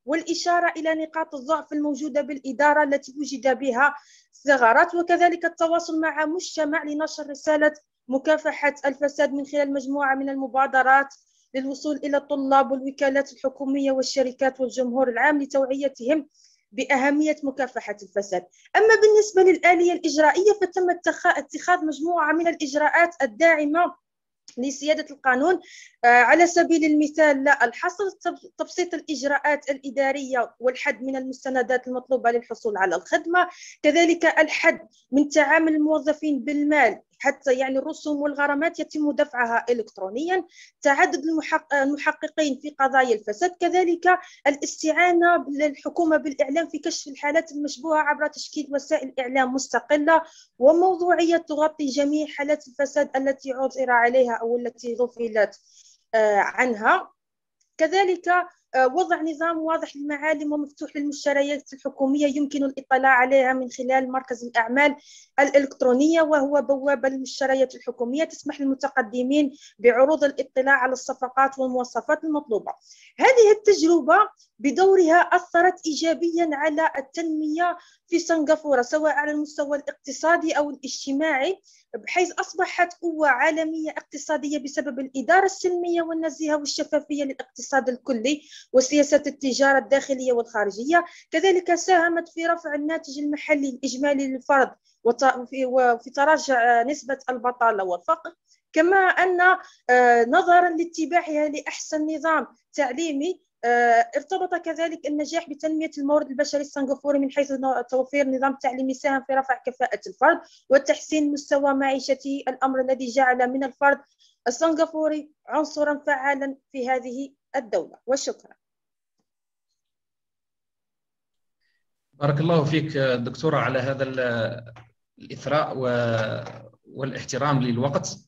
والإشارة إلى نقاط الضعف الموجودة بالإدارة التي وجد بها ثغرات، وكذلك التواصل مع مجتمع لنشر رسالة مكافحة الفساد من خلال مجموعة من المبادرات للوصول إلى الطلاب والوكالات الحكومية والشركات والجمهور العام لتوعيتهم بأهمية مكافحة الفساد. أما بالنسبة للآلية الإجرائية فتم اتخاذ مجموعة من الإجراءات الداعمة لسيادة القانون. على سبيل المثال لا الحصر، تبسيط الإجراءات الإدارية والحد من المستندات المطلوبة للحصول على الخدمة، كذلك الحد من تعامل الموظفين بالمال، حتى يعني الرسوم والغرامات يتم دفعها إلكترونيا، تعدد المحققين في قضايا الفساد، كذلك الاستعانة للحكومة بالإعلام في كشف الحالات المشبوهة عبر تشكيل وسائل إعلام مستقلة وموضوعية تغطي جميع حالات الفساد التي عثر عليها أو التي غفلت عنها، كذلك وضع نظام واضح للمعالم ومفتوح للمشتريات الحكومية يمكن الاطلاع عليها من خلال مركز الأعمال الإلكترونية، وهو بوابة للمشتريات الحكومية تسمح للمتقدمين بعروض الاطلاع على الصفقات والمواصفات المطلوبة. هذه التجربة بدورها أثرت إيجابيا على التنمية في سنغافورة سواء على المستوى الاقتصادي أو الاجتماعي، بحيث أصبحت قوة عالمية اقتصادية بسبب الإدارة السلمية والنزيهة والشفافية للاقتصاد الكلي وسياسة التجارة الداخلية والخارجية، كذلك ساهمت في رفع الناتج المحلي الإجمالي للفرد وفي تراجع نسبة البطالة والفقر، كما أن نظرا لاتباعها لأحسن نظام تعليمي ارتبط كذلك النجاح بتنمية المورد البشري السنغافوري من حيث توفير نظام تعليمي ساهم في رفع كفاءة الفرد وتحسين مستوى معيشته، الأمر الذي جعل من الفرد السنغافوري عنصرا فعالا في هذه الدولة. وشكرا. بارك الله فيك دكتورة على هذا الإثراء والاحترام للوقت.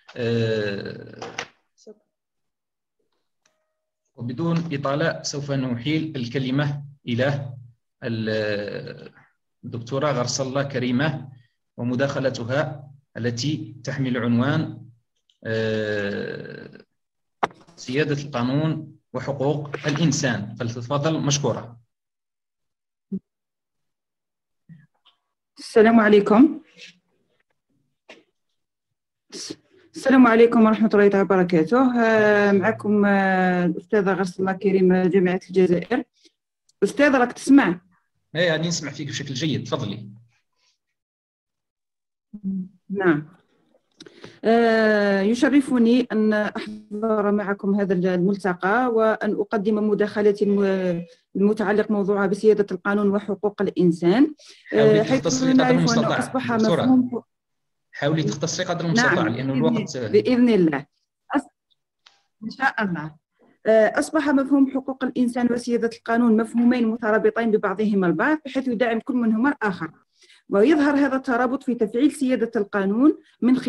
وبدون إطالة سوف نحيل الكلمة إلى الدكتورة غرسالة كريمة ومداخلتها التي تحمل عنوان سيادة القانون وحقوق الإنسان، فلتتفضل مشكورة. السلام عليكم. السلام عليكم ورحمة الله تعالى وبركاته. معكم الأستاذة غرسالة كريمة جامعة الجزائر. أستاذة راك تسمع؟ يعني نسمع فيك بشكل جيد، تفضلي. نعم. يشرفني أن أحضر معكم هذا الملتقى وأن أقدم مداخلتي المتعلق موضوعها بسيادة القانون وحقوق الإنسان. حيث نعرف أنه أصبح مفهوم. حاولي تختصري قدر المستطاع. نعم. لأنه الوقت بإذن الله إن شاء الله. أصبح مفهوم حقوق الإنسان وسيادة القانون مفهومين مترابطين ببعضهما البعض بحيث يدعم كل منهما الآخر، ويظهر هذا الترابط في تفعيل سيادة القانون من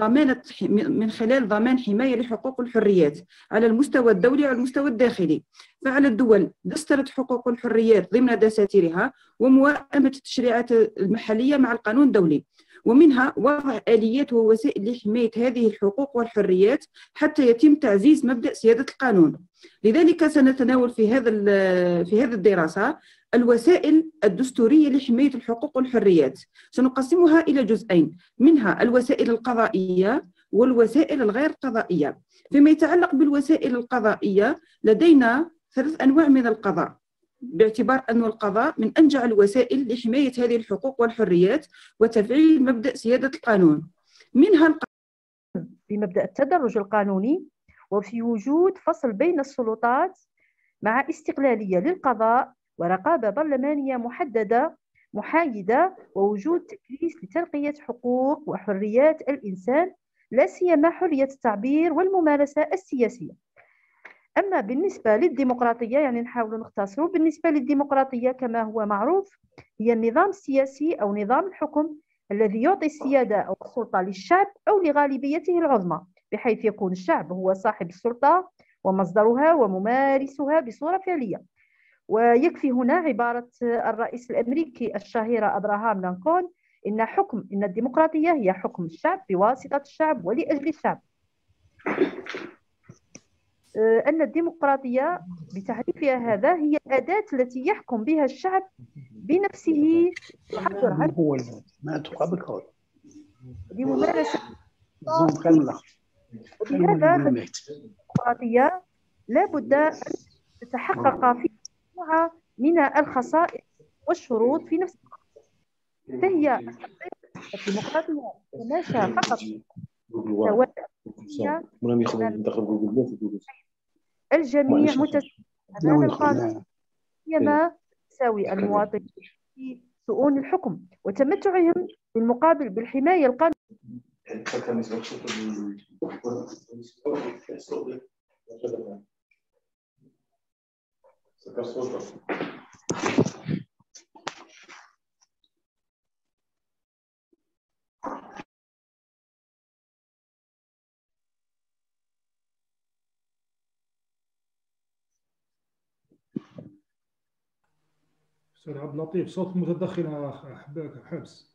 خلال ضمان حماية لحقوق الحريات على المستوى الدولي وعلى المستوى الداخلي. فعلى الدول دسترت حقوق الحريات ضمن دساتيرها وموائمة التشريعات المحلية مع القانون الدولي، ومنها وضع آليات ووسائل لحماية هذه الحقوق والحريات حتى يتم تعزيز مبدأ سيادة القانون. لذلك سنتناول في هذه الدراسة الوسائل الدستورية لحماية الحقوق والحريات. سنقسمها إلى جزئين، منها الوسائل القضائية والوسائل الغير قضائية. فيما يتعلق بالوسائل القضائية لدينا 3 أنواع من القضاء، باعتبار أن القضاء من أنجع الوسائل لحماية هذه الحقوق والحريات وتفعيل مبدأ سيادة القانون. منها بمبدأ التدرج القانوني وفي وجود فصل بين السلطات مع استقلالية للقضاء ورقابة برلمانية محايدة ووجود تكريس لتنقية حقوق وحريات الإنسان لا سيما حرية التعبير والممارسة السياسية. أما بالنسبة للديمقراطية يعني نحاول نختصره، بالنسبة للديمقراطية كما هو معروف هي النظام السياسي أو نظام الحكم الذي يعطي السيادة أو السلطة للشعب أو لغالبيته العظمى، بحيث يكون الشعب هو صاحب السلطة ومصدرها وممارسها بصورة فعلية. ويكفي هنا عبارة الرئيس الأمريكي الشهيرة أبراهام لينكولن إن الديمقراطية هي حكم الشعب بواسطة الشعب ولأجل الشعب. أن الديمقراطية بتعريفها هذا هي الأداة التي يحكم بها الشعب بنفسه يعبر عن بممارسة. وبهذا الديمقراطية لا بد أن تتحقق في مجموعة من الخصائص والشروط في نفس الوقت. فهي الديمقراطية تتماشى فقط سواء الجميع متساوي أمام القانون، سيما تساوي المواطنين في شؤون الحكم وتمتعهم بالمقابل بالحماية القانونية. أستاذ عبد اللطيف صوت متدخل حبس.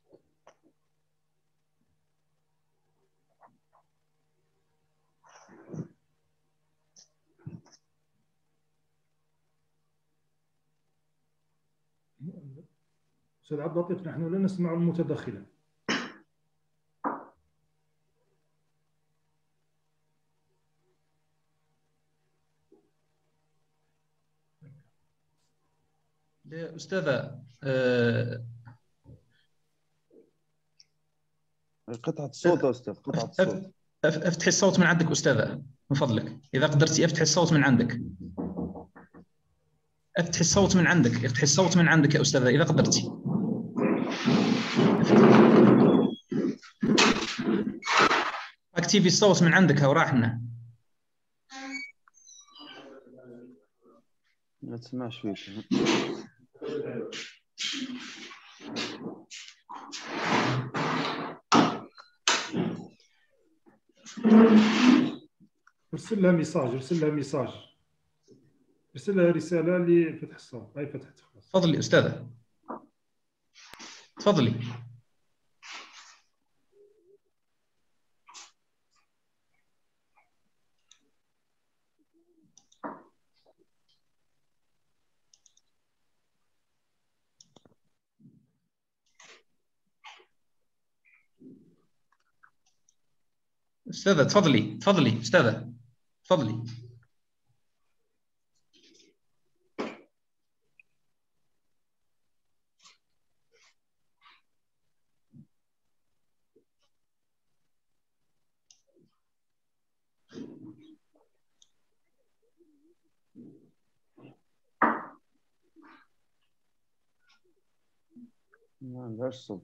أستاذ عبد اللطيف نحن لا نسمع المتدخلة. أستاذة قطعة الصوت أستاذ، قطعة الصوت. افتحي الصوت من عندك أستاذة من فضلك، إذا قدرتي افتحي الصوت من عندك. افتحي الصوت من عندك، افتحي الصوت من عندك يا أستاذة إذا قدرتي. اكتبي الصوت من عندك هو راح لنا. ما تسمعش فيك. ارسل لها ميساج، ارسل لها رسالة لفتح الصوت. هاي فتحت خلاص. تفضلي أستاذة، تفضلي. أستاذة تفضلي أستاذة تفضلي. ما عندهاش صوت.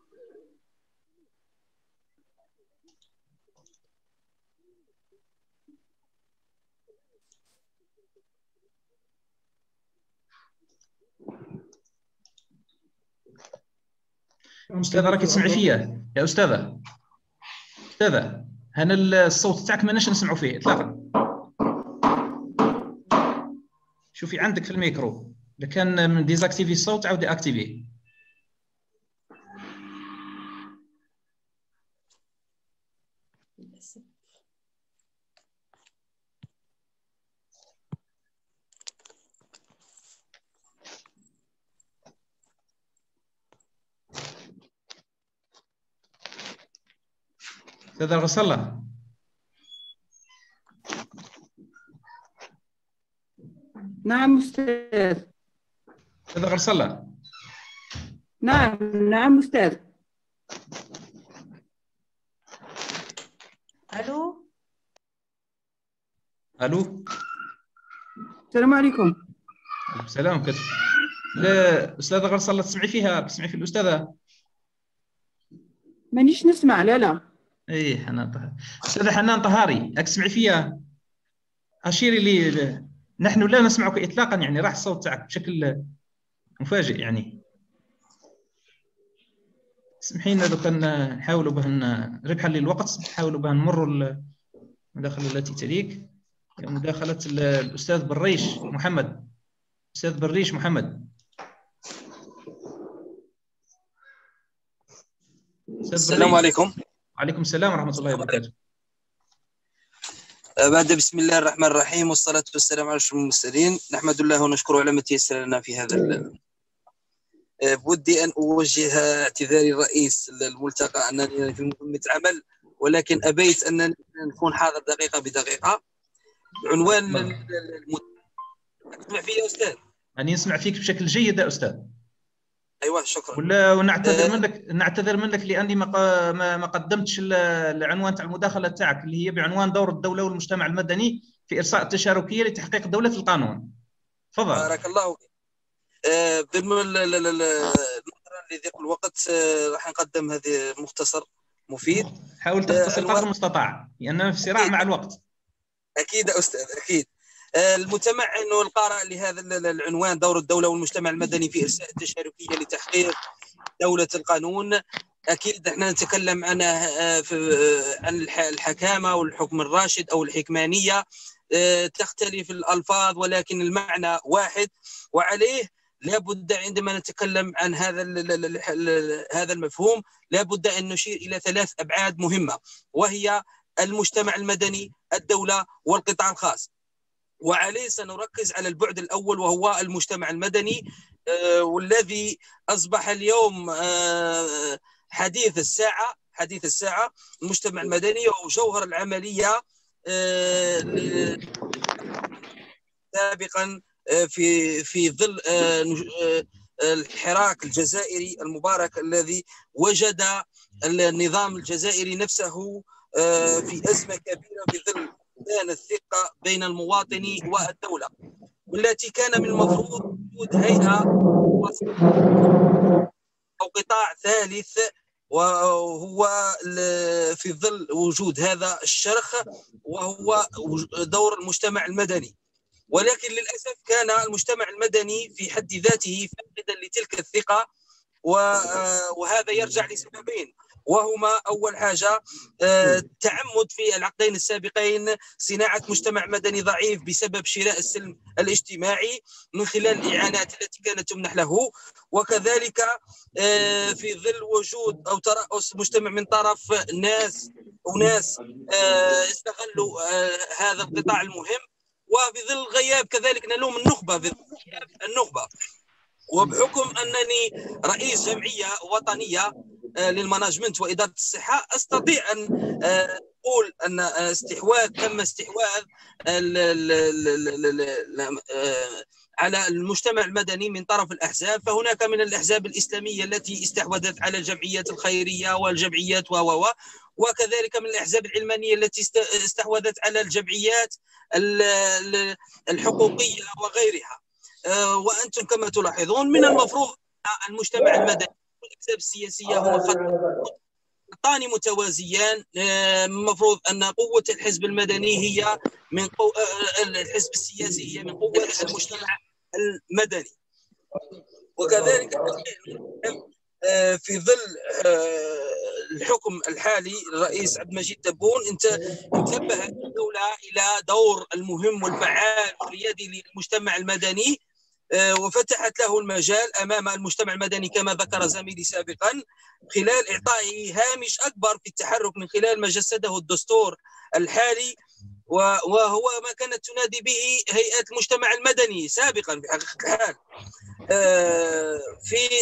أستاذة راكي تسمعي فيا يا أستاذة؟ هنا الصوت تاعك ماناش نسمعوا فيه إطلاقا. شوفي عندك في الميكرو، إذا كان من ديزاكتيفي الصوت عاودي أكتيفي. أستاذة غسالة. نعم أستاذ. أستاذة غسالة. نعم أستاذ. ألو. السلام عليكم. السلام كيف؟ لا أستاذة غسالة تسمعي فيها، تسمعي في الأستاذة؟ مانيش نسمع. لا. إيه حنان طهاري. أستاذة حنان طهاري، تسمعي فيها؟ أشيري لي. نحن لا نسمعك إطلاقا، يعني راح الصوت تاعك بشكل مفاجئ يعني. سمحي لنا لو كان نحاولوا به ربحا للوقت نحاولوا به نمروا المداخلة التي تليك، مداخلة الأستاذ بريش محمد. أستاذ بريش محمد. السلام عليكم. وعليكم السلام ورحمة الله وبركاته. بعد بسم الله الرحمن الرحيم والصلاة والسلام على أشرف المرسلين، نحمد الله ونشكره على ما تيسر لنا في هذا بودي أن أوجه اعتذاري الرئيس الملتقى أنني في مهمة عمل، ولكن أبيت أن نكون حاضر دقيقة بدقيقة بعنوان تسمع فيا يا أستاذ؟ أنا نسمع فيك بشكل جيد يا أستاذ. أيوة شكرا. ونعتذر منك لأني ما قدمتش العنوان تاع المداخلة تاعك اللي هي بعنوان دور الدولة والمجتمع المدني في إرساء التشاركية لتحقيق دولة القانون. تفضل. بارك الله فيك. لضيق الوقت راح نقدم هذا مختصر مفيد. حاول تختصر قدر المستطاع لأننا في صراع مع الوقت. أكيد أستاذ أكيد. المتمعن والقارئ لهذا العنوان دور الدولة والمجتمع المدني في إرساء التشاركية لتحقيق دولة القانون. أكيد احنا نتكلم عن الحكامة والحكم الراشد أو الحكمانية، تختلف الألفاظ ولكن المعنى واحد، وعليه لابد عندما نتكلم عن هذا المفهوم لابد أن نشير إلى 3 أبعاد مهمة، وهي المجتمع المدني، الدولة، والقطاع الخاص. وعليه سنركز على البعد الأول وهو المجتمع المدني، والذي أصبح اليوم حديث الساعة. المجتمع المدني هو جوهر العملية سابقا في ظل الحراك الجزائري المبارك الذي وجد النظام الجزائري نفسه في أزمة كبيرة بظل فقدان الثقة بين المواطن والدولة، والتي كان من المفروض وجود هيئة أو قطاع ثالث، وهو في ظل وجود هذا الشرخ وهو دور المجتمع المدني. ولكن للأسف كان المجتمع المدني في حد ذاته فاقدا لتلك الثقة، وهذا يرجع لسببين، وهما أول حاجة تعمد في العقدين السابقين صناعة مجتمع مدني ضعيف بسبب شراء السلم الاجتماعي من خلال الإعانات التي كانت تمنح له، وكذلك في ظل وجود أو ترأس مجتمع من طرف أناس استغلوا هذا القطاع المهم، وفي ظل غياب كذلك نلوم النخبة. وبحكم أنني رئيس جمعية وطنية للمانجمنت وإدارة الصحة أستطيع أن أقول أن تم استحواذ على المجتمع المدني من طرف الأحزاب، فهناك من الأحزاب الإسلامية التي استحوذت على الجمعيات الخيرية والجمعيات وكذلك من الأحزاب العلمانية التي استحوذت على الجمعيات الحقوقية وغيرها. وأنتم كما تلاحظون من المفروض المجتمع المدني والأحزاب السياسية هما خطان متوازيان. المفروض أن قوة الحزب المدني هي من الحزب السياسي هي من قوة المجتمع المدني. وكذلك في ظل الحكم الحالي الرئيس عبد المجيد تبون انتبهت الدولة إلى دور المهم والفعال والريادي للمجتمع المدني، وفتحت له المجال أمام المجتمع المدني كما ذكر زميلي سابقا، خلال إعطائه هامش أكبر في التحرك من خلال ما جسده الدستور الحالي، وهو ما كانت تنادي به هيئة المجتمع المدني سابقا في حقيقة الحال. في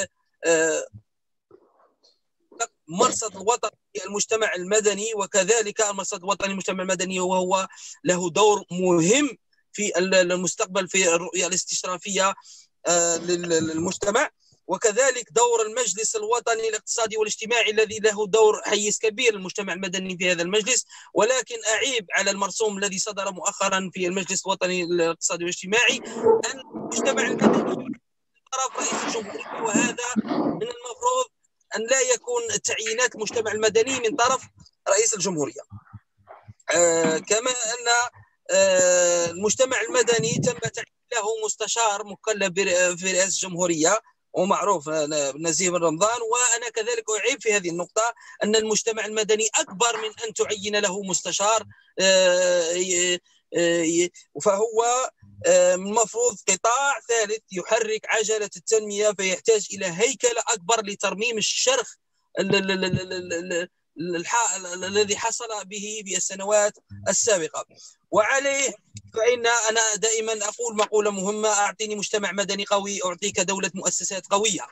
مرصد الوطني المجتمع المدني، وكذلك المرصد الوطني المجتمع المدني وهو له دور مهم في المستقبل في الرؤية الاستشرافية للمجتمع، وكذلك دور المجلس الوطني الاقتصادي والاجتماعي الذي له دور حيز كبير للمجتمع المدني في هذا المجلس. ولكن أعيب على المرسوم الذي صدر مؤخرا في المجلس الوطني الاقتصادي والاجتماعي أن المجتمع المدني طرف رئيس الجمهورية، وهذا من المفروض أن لا يكون تعيينات المجتمع المدني من طرف رئيس الجمهورية. كما أن المجتمع المدني تم تعيين له مستشار مكلف في رئاسة الجمهورية ومعروف نزيه بن رمضان، وأنا كذلك أعيب في هذه النقطة أن المجتمع المدني أكبر من أن تعين له مستشار، فهو المفروض قطاع ثالث يحرك عجلة التنمية، فيحتاج إلى هيكلة أكبر لترميم الشرخ الذي حصل به في السنوات السابقة. وعليه فإن أنا دائما أقول مقولة مهمة: أعطيني مجتمع مدني قوي أعطيك دولة مؤسسات قوية.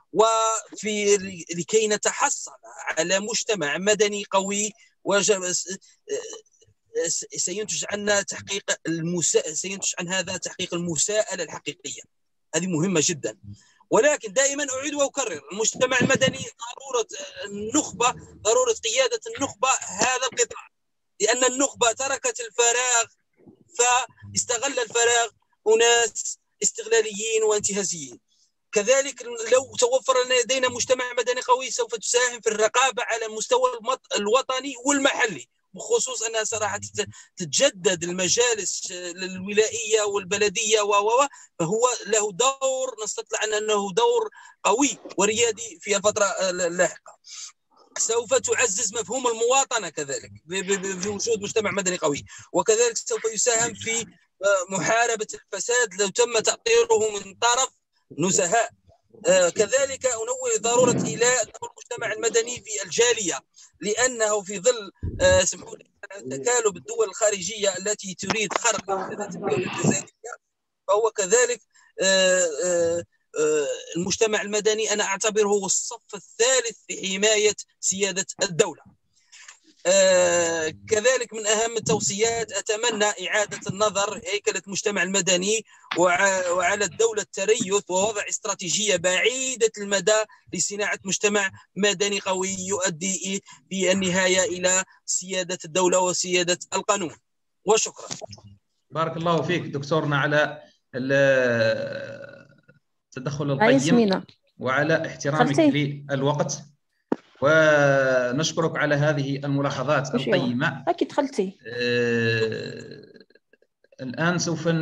لكي نتحصل على مجتمع مدني قوي سينتج عن هذا تحقيق المساءلة الحقيقية. هذه مهمة جدا. ولكن دائما أعيد وأكرر: المجتمع المدني ضرورة النخبة، ضرورة قيادة النخبة هذا القطاع، لأن النخبة تركت الفراغ فاستغل الفراغ أناس استغلاليين وانتهازيين. كذلك لو توفر لدينا مجتمع مدني قوي سوف تساهم في الرقابة على المستوى الوطني والمحلي، بخصوص أنها صراحة تتجدد المجالس الولائية والبلدية فهو له دور، نستطلع أنه دور قوي وريادي في الفترة اللاحقة. سوف تعزز مفهوم المواطنة كذلك بوجود مجتمع مدني قوي، وكذلك سوف يساهم في محاربة الفساد لو تم تأطيره من طرف نزهاء. كذلك أنوه ضرورة إيلاء دور المجتمع المدني في الجالية، لأنه في ظل سمحوا لي تكالب الدول الخارجية التي تريد خرق الدولة الجزائرية، فهو كذلك المجتمع المدني أنا أعتبره هو الصف الثالث في حماية سيادة الدولة. كذلك من أهم التوصيات أتمنى إعادة النظر هيكلة المجتمع المدني وعلى الدولة التريث، ووضع استراتيجية بعيدة المدى لصناعة مجتمع مدني قوي يؤدي في النهاية إلى سيادة الدولة وسيادة القانون. وشكرا. بارك الله فيك دكتورنا على التدخل القيم وعلى احترامك للوقت، ونشكرك على هذه الملاحظات القيمة. أكيد دخلتي. الآن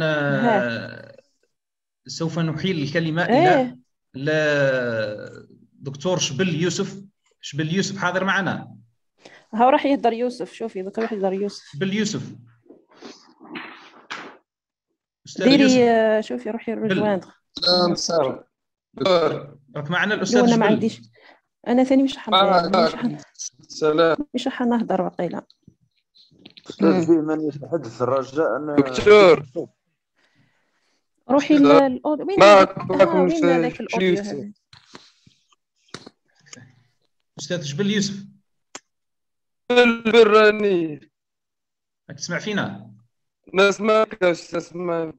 سوف نحيل الكلمة إلى دكتور شبل يوسف. شبل يوسف حاضر معنا؟ هاو راح يهدر يوسف. شوفي ذاك راح يهدر يوسف. شبل يوسف ديري شوفي روحي رجواندغ. سلام راك معنا الأستاذ أنا شبل؟ ما عنديش، أنا ثاني مش سلام مش نهضر وقيلة. أستاذ في من يتحدث الرجاء أن دكتور روحي الأوديو. وين هذاك الأوديو هذا؟ أستاذ شبل يوسف البراني راك تسمع فينا؟ نسمعك يا أستاذ. اسمع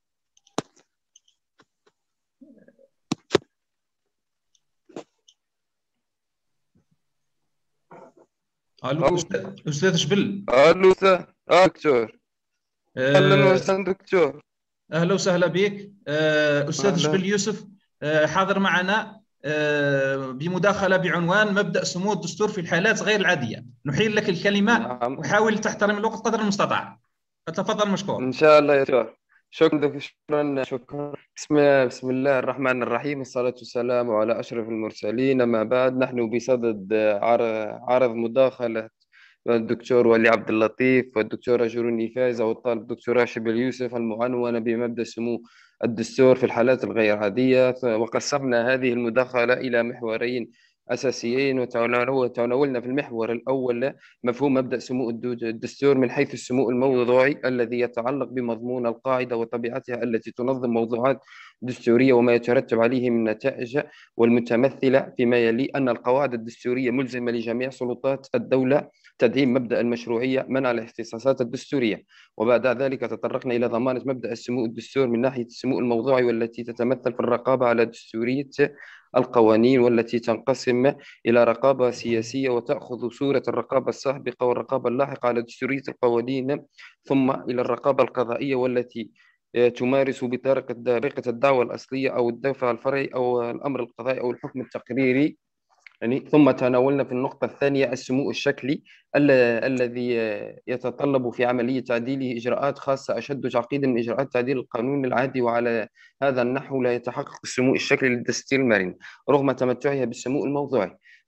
الو استاذ شبل. الو دكتور. اهلا وسهلا دكتور. اهلا وسهلا بك. استاذ شبل يوسف حاضر معنا بمداخله بعنوان مبدا سمو الدستور في الحالات غير العاديه. نحيل لك الكلمه وحاول تحترم الوقت قدر المستطاع. فتفضل مشكور. ان شاء الله يا دكتور. شكرا. بسم الله الرحمن الرحيم، والصلاة والسلام على أشرف المرسلين. أما بعد، نحن بصدد عرض مداخلة الدكتور ولي عبد اللطيف والدكتورة جروني فايزة والطالب الدكتورة شبل يوسف المعنونة بمبدأ سمو الدستور في الحالات الغير عادية. وقسمنا هذه المداخلة إلى محورين أساسيين، وتناولنا في المحور الأول مفهوم مبدأ سمو الدستور من حيث السمو الموضوعي الذي يتعلق بمضمون القاعدة وطبيعتها التي تنظم موضوعات دستورية وما يترتب عليه من نتائج، والمتمثلة فيما يلي أن القواعد الدستورية ملزمة لجميع سلطات الدولة تدعيم مبدأ المشروعية منع الاختصاصات الدستورية. وبعد ذلك تطرقنا إلى ضمانة مبدأ السمو الدستور من ناحية السمو الموضوعي، والتي تتمثل في الرقابة على دستورية القوانين، والتي تنقسم إلى رقابة سياسية وتأخذ صورة الرقابة السابقة والرقابة اللاحقة على دستورية القوانين، ثم إلى الرقابة القضائية والتي تمارس بطريقة الدعوة الأصلية أو الدفع الفرعي أو الأمر القضائي أو الحكم التقريري. ثم تناولنا في النقطة الثانية السمو الشكلي الذي يتطلب في عملية تعديله إجراءات خاصة أشد تعقيدا من إجراءات تعديل القانون العادي، وعلى هذا النحو لا يتحقق السمو الشكلي للدستور المرن رغم تمتعها بالسمو الموضوعي.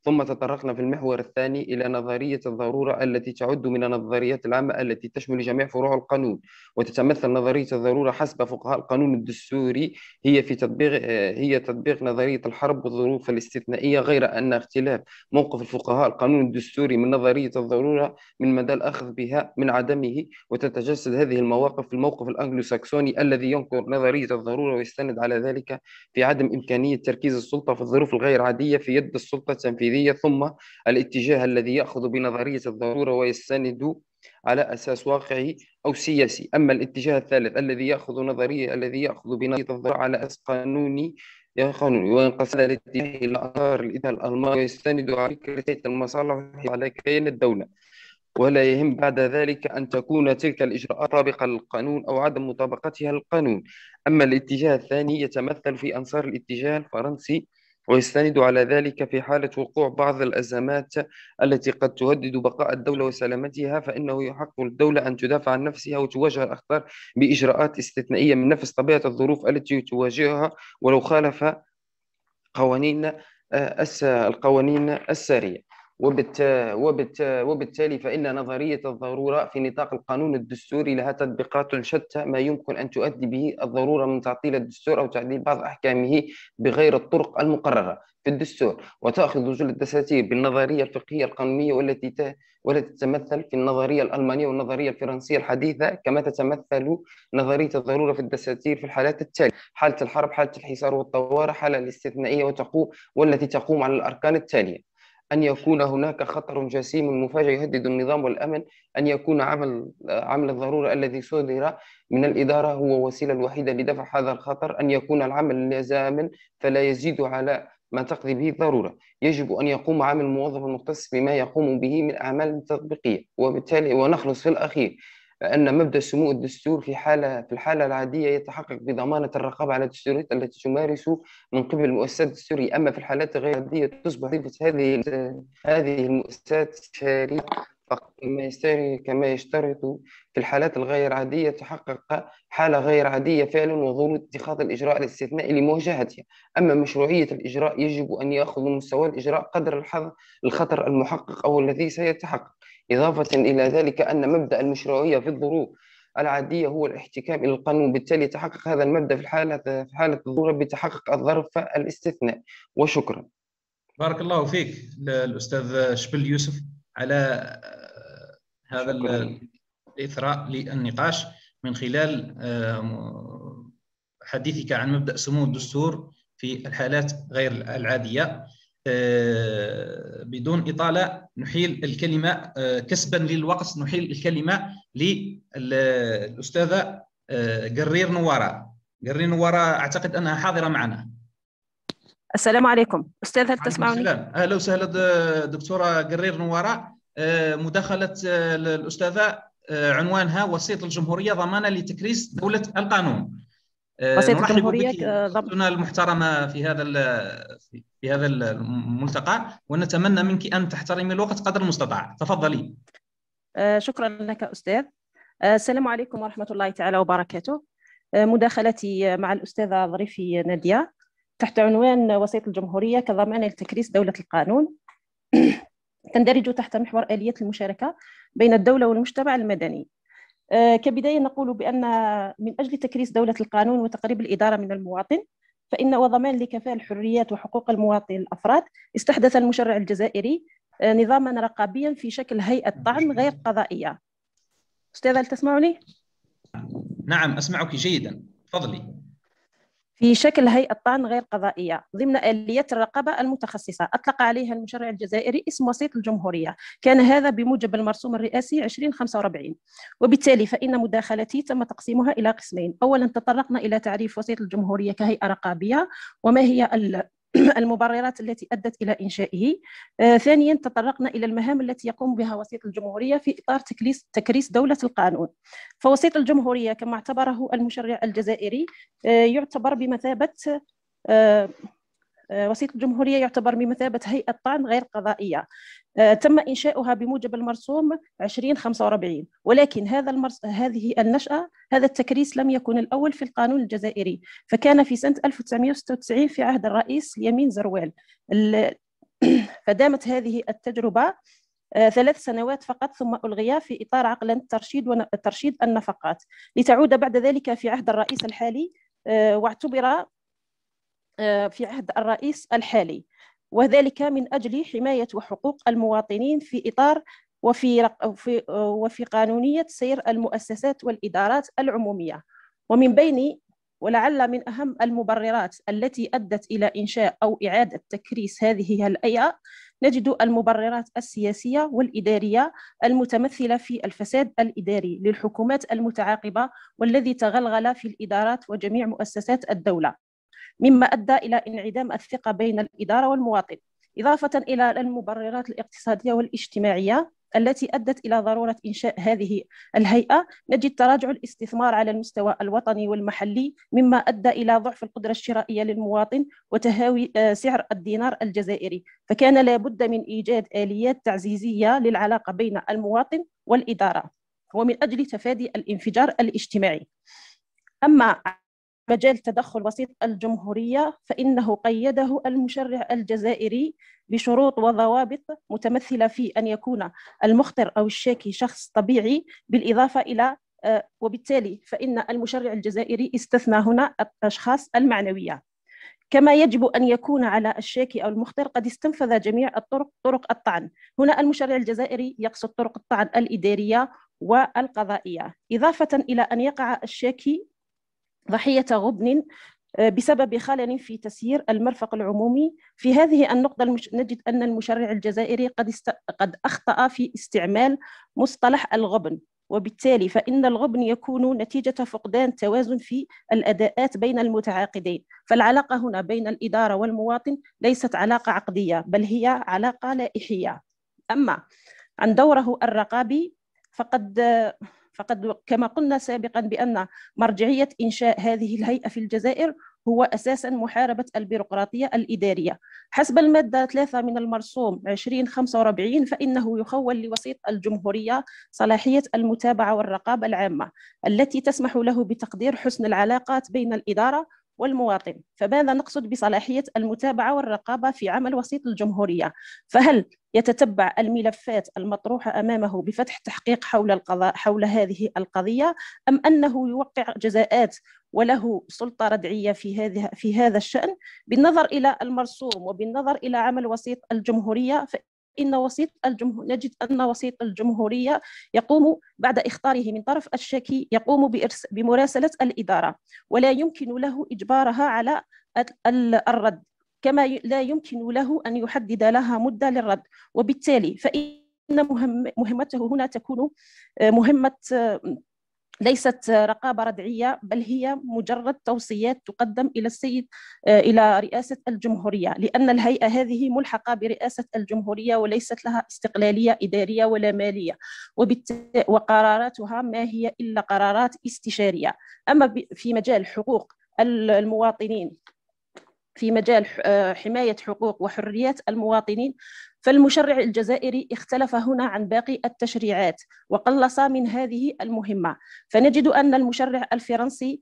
ثم تطرقنا في المحور الثاني إلى نظرية الضرورة التي تعد من النظريات العامة التي تشمل جميع فروع القانون، وتتمثل نظرية الضرورة حسب فقهاء القانون الدستوري هي تطبيق نظرية الحرب والظروف الاستثنائية، غير أن اختلاف موقف الفقهاء القانون الدستوري من نظرية الضرورة من مدى الأخذ بها من عدمه، وتتجسد هذه المواقف في الموقف الأنجلو-ساكسوني الذي ينكر نظرية الضرورة ويستند على ذلك في عدم إمكانية تركيز السلطة في الظروف الغير عادية في يد السلطة التنفيذية، ثم الاتجاه الذي يأخذ بنظرية الضرورة ويستند على أساس واقعي أو سياسي. أما الاتجاه الثالث الذي يأخذ بنظرية الضرورة على أساس قانوني وينقسم الاتجاه إلى آثار الإدارة الألماني ويستند على فكرة المصالح على كيان الدولة، ولا يهم بعد ذلك أن تكون تلك الإجراءات طابقة للقانون أو عدم مطابقتها للقانون. أما الاتجاه الثاني يتمثل في أنصار الاتجاه الفرنسي ويستند على ذلك في حالة وقوع بعض الأزمات التي قد تهدد بقاء الدولة وسلامتها، فإنه يحق للدولة أن تدافع عن نفسها وتواجه الأخطار بإجراءات استثنائية من نفس طبيعة الظروف التي تواجهها ولو خالف القوانين السارية. وبالتالي فإن نظرية الضرورة في نطاق القانون الدستوري لها تطبيقات شتى، ما يمكن أن تؤدي به الضرورة من تعطيل الدستور أو تعديل بعض أحكامه بغير الطرق المقررة في الدستور، وتأخذ جل الدساتير بالنظرية الفقهية القانونية والتي تتمثل في النظرية الألمانية والنظرية الفرنسية الحديثة، كما تتمثل نظرية الضرورة في الدساتير في الحالات التالية: حالة الحرب، حالة الحصار والطوارئ، حالة الاستثنائية والتي تقوم على الأركان التالية: أن يكون هناك خطر جسيم مفاجئ يهدد النظام والأمن، أن يكون عمل الضرورة الذي صدر من الإدارة هو وسيلة الوحيدة لدفع هذا الخطر، أن يكون العمل لازما فلا يزيد على ما تقضي به الضرورة، يجب أن يقوم عامل الموظف المختص بما يقوم به من أعمال تطبيقية. وبالتالي ونخلص في الأخير أن مبدأ سمو الدستور في الحالة العادية يتحقق بضمانة الرقابة على الدستوريات التي تمارس من قبل المؤسسات الدستورية. أما في الحالات غير العادية تصبح وظيفة هذه المؤسسات استشارية فقط، كما يشترط في الحالات الغير عادية تحقق حالة غير عادية فعلا وضرورة اتخاذ الإجراء الاستثنائي لمواجهتها. أما مشروعية الإجراء يجب أن يأخذ من مستوى الإجراء قدر الخطر المحقق أو الذي سيتحقق، إضافة إلى ذلك أن مبدأ المشروعية في الظروف العادية هو الاحتكام إلى القانون، بالتالي يتحقق هذا المبدأ في حالة الضرورة بتحقق الظرف الاستثناء. وشكرا. بارك الله فيك الأستاذ شبل يوسف على هذا الإثراء للنقاش من خلال حديثك عن مبدأ سمو الدستور في الحالات غير العادية. بدون إطالة نحيل الكلمة كسبا للوقت، نحيل الكلمة للأستاذة قرير نوارة. قرير نوارة أعتقد أنها حاضرة معنا. السلام عليكم أستاذ، هل تسمعني؟ السلام، أهلا وسهلا دكتورة قرير نوارة. مداخلة الأستاذة عنوانها وسيط الجمهورية ضمانا لتكريس دولة القانون. وسيط الجمهورية ضمنا المحترمة في هذا الملتقى، ونتمنى منك أن تحترمي الوقت قدر المستطاع. تفضلي. شكرا لك أستاذ. السلام عليكم ورحمة الله تعالى وبركاته. مداخلتي مع الأستاذة ظريفي نادية تحت عنوان وسيط الجمهورية كضمان لتكريس دولة القانون تندرج تحت محور آلية المشاركة بين الدولة والمجتمع المدني. كبداية نقول بأن من أجل تكريس دولة القانون وتقريب الإدارة من المواطن وضمان لكفاءة الحريات وحقوق المواطن الأفراد، استحدث المشرع الجزائري نظاما رقابيا في شكل هيئة طعن غير قضائية. أستاذ هل تسمعني؟ نعم أسمعك جيدا، تفضلي. في شكل هيئة طعن غير قضائية ضمن آليات الرقابة المتخصصة أطلق عليها المشرع الجزائري اسم وسيط الجمهورية. كان هذا بموجب المرسوم الرئاسي 2045. وبالتالي فإن مداخلتي تم تقسيمها إلى قسمين. أولا تطرقنا إلى تعريف وسيط الجمهورية كهيئة رقابية وما هي المبررات التي أدت إلى إنشائه. ثانيا تطرقنا إلى المهام التي يقوم بها وسيط الجمهورية في إطار تكريس دولة القانون. فوسيط الجمهورية كما اعتبره المشرع الجزائري يعتبر بمثابة وسيط الجمهورية يعتبر بمثابة هيئة طعن غير قضائية تم إنشاؤها بموجب المرسوم 2045. ولكن هذه النشأة، هذا التكريس لم يكن الأول في القانون الجزائري، فكان في سنة 1996 في عهد الرئيس اليمين زروال. فدامت هذه التجربة 3 سنوات فقط، ثم ألغي في إطار عقلنة ترشيد النفقات، لتعود بعد ذلك في عهد الرئيس الحالي، واعتبر في عهد الرئيس الحالي، وذلك من أجل حماية وحقوق المواطنين في إطار وفي قانونية سير المؤسسات والإدارات العمومية. ومن بين ولعل من أهم المبررات التي أدت إلى إنشاء أو إعادة تكريس هذه الهيئة نجد المبررات السياسية والإدارية المتمثلة في الفساد الإداري للحكومات المتعاقبة، والذي تغلغل في الإدارات وجميع مؤسسات الدولة، مما أدى إلى انعدام الثقة بين الإدارة والمواطن، إضافة إلى المبررات الاقتصادية والاجتماعية التي أدت إلى ضرورة إنشاء هذه الهيئة. نجد تراجع الاستثمار على المستوى الوطني والمحلي، مما أدى إلى ضعف القدرة الشرائية للمواطن وتهاوي سعر الدينار الجزائري، فكان لابد من إيجاد آليات تعزيزية للعلاقة بين المواطن والإدارة، ومن أجل تفادي الانفجار الاجتماعي. أما مجال تدخل وسيط الجمهورية فإنه قيده المشرع الجزائري بشروط وضوابط متمثلة في أن يكون المخطر أو الشاكي شخص طبيعي، بالإضافة إلى وبالتالي فإن المشرع الجزائري استثنى هنا الأشخاص المعنوية، كما يجب أن يكون على الشاكي أو المخطر قد استنفذ جميع طرق الطعن. هنا المشرع الجزائري يقصد طرق الطعن الإدارية والقضائية، إضافة إلى أن يقع الشاكي ضحية غبن بسبب خلل في تسيير المرفق العمومي. في هذه النقطة نجد أن المشرع الجزائري قد أخطأ في استعمال مصطلح الغبن، وبالتالي فإن الغبن يكون نتيجة فقدان توازن في الأداءات بين المتعاقدين، فالعلاقة هنا بين الإدارة والمواطن ليست علاقة عقدية بل هي علاقة لائحية. أما عن دوره الرقابي فقد كما قلنا سابقا بأن مرجعية إنشاء هذه الهيئة في الجزائر هو أساسا محاربة البيروقراطية الإدارية. حسب المادة 3 من المرسوم 2045 فإنه يخول لوسيط الجمهورية صلاحية المتابعة والرقابة العامة التي تسمح له بتقدير حسن العلاقات بين الإدارة والمواطن. فماذا نقصد بصلاحية المتابعة والرقابة في عمل وسيط الجمهورية؟ فهل يتتبع الملفات المطروحة أمامه بفتح تحقيق حول القضاء حول هذه القضية، أم أنه يوقع جزاءات وله سلطة ردعية في هذا الشأن؟ بالنظر إلى المرسوم وبالنظر إلى عمل وسيط الجمهورية نجد أن وسيط الجمهورية يقوم بعد إخطاره من طرف الشاكي يقوم بمراسلة الإدارة، ولا يمكن له إجبارها على الرد، كما لا يمكن له أن يحدد لها مدة للرد، وبالتالي فإن مهمته هنا تكون مهمة ليست رقابة ردعية بل هي مجرد توصيات تقدم إلى رئاسة الجمهورية، لأن الهيئة هذه ملحقة برئاسة الجمهورية وليست لها استقلالية إدارية ولا مالية، وقراراتها ما هي إلا قرارات استشارية. أما في مجال حقوق المواطنين، في مجال حماية حقوق وحريات المواطنين، فالمشرع الجزائري اختلف هنا عن باقي التشريعات وقلص من هذه المهمة. فنجد أن المشرع الفرنسي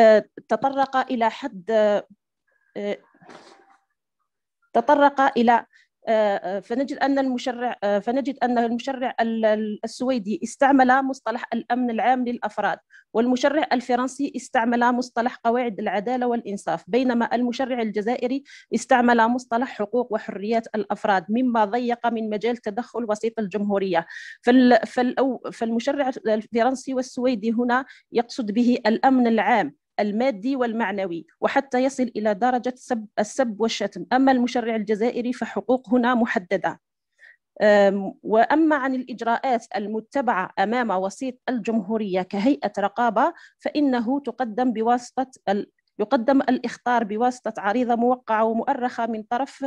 فنجد أن المشرع السويدي استعمل مصطلح الأمن العام للأفراد، والمشرع الفرنسي استعمل مصطلح قواعد العدالة والإنصاف، بينما المشرع الجزائري استعمل مصطلح حقوق وحريات الأفراد، مما ضيق من مجال تدخل وسيط الجمهورية. فالمشرع الفرنسي والسويدي هنا يقصد به الأمن العام المادي والمعنوي وحتى يصل إلى درجة السب والشتم. أما المشرع الجزائري فحقوق هنا محددة. وأما عن الإجراءات المتبعة أمام وسيط الجمهورية كهيئة رقابة فإنه يقدم الإخطار بواسطة عريضة موقعة ومؤرخة من طرف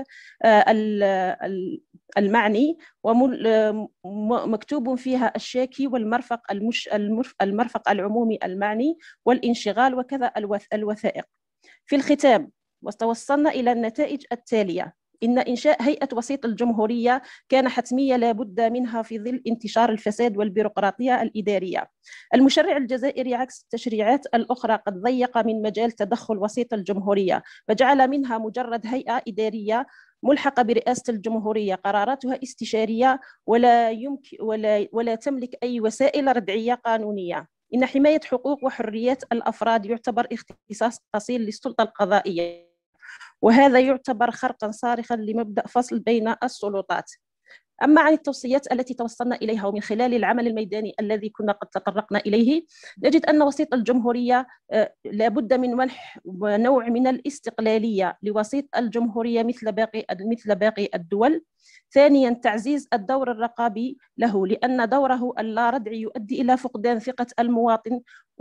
المعني ومكتوب فيها الشاكي والمرفق المرفق العمومي المعني والانشغال وكذا الوثائق. في الختام وتوصلنا إلى النتائج التالية: إن إنشاء هيئة وسيط الجمهورية كان حتمية لا بد منها في ظل انتشار الفساد والبيروقراطية الإدارية. المشرع الجزائري عكس التشريعات الأخرى قد ضيق من مجال تدخل وسيط الجمهورية، فجعل منها مجرد هيئة إدارية ملحقة برئاسة الجمهورية، قراراتها استشارية ولا تملك أي وسائل ردعية قانونية. إن حماية حقوق وحريات الأفراد يعتبر اختصاص أصيل للسلطة القضائية، وهذا يعتبر خرقا صارخا لمبدأ فصل بين السلطات. أما عن التوصيات التي توصلنا إليها ومن خلال العمل الميداني الذي كنا قد تطرقنا إليه، نجد أن وسيط الجمهورية لابد من منح نوع من الاستقلالية لوسيط الجمهورية مثل باقي الدول. ثانياً، تعزيز الدور الرقابي له، لأن دوره اللا ردعي يؤدي إلى فقدان ثقة المواطن،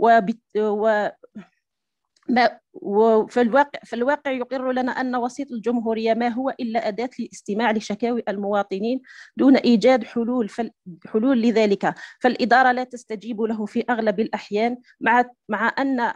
في الواقع يقر لنا أن وسيط الجمهورية ما هو إلا أداة لاستماع لشكاوي المواطنين دون إيجاد حلول لذلك، فالإدارة لا تستجيب له في أغلب الأحيان، مع أن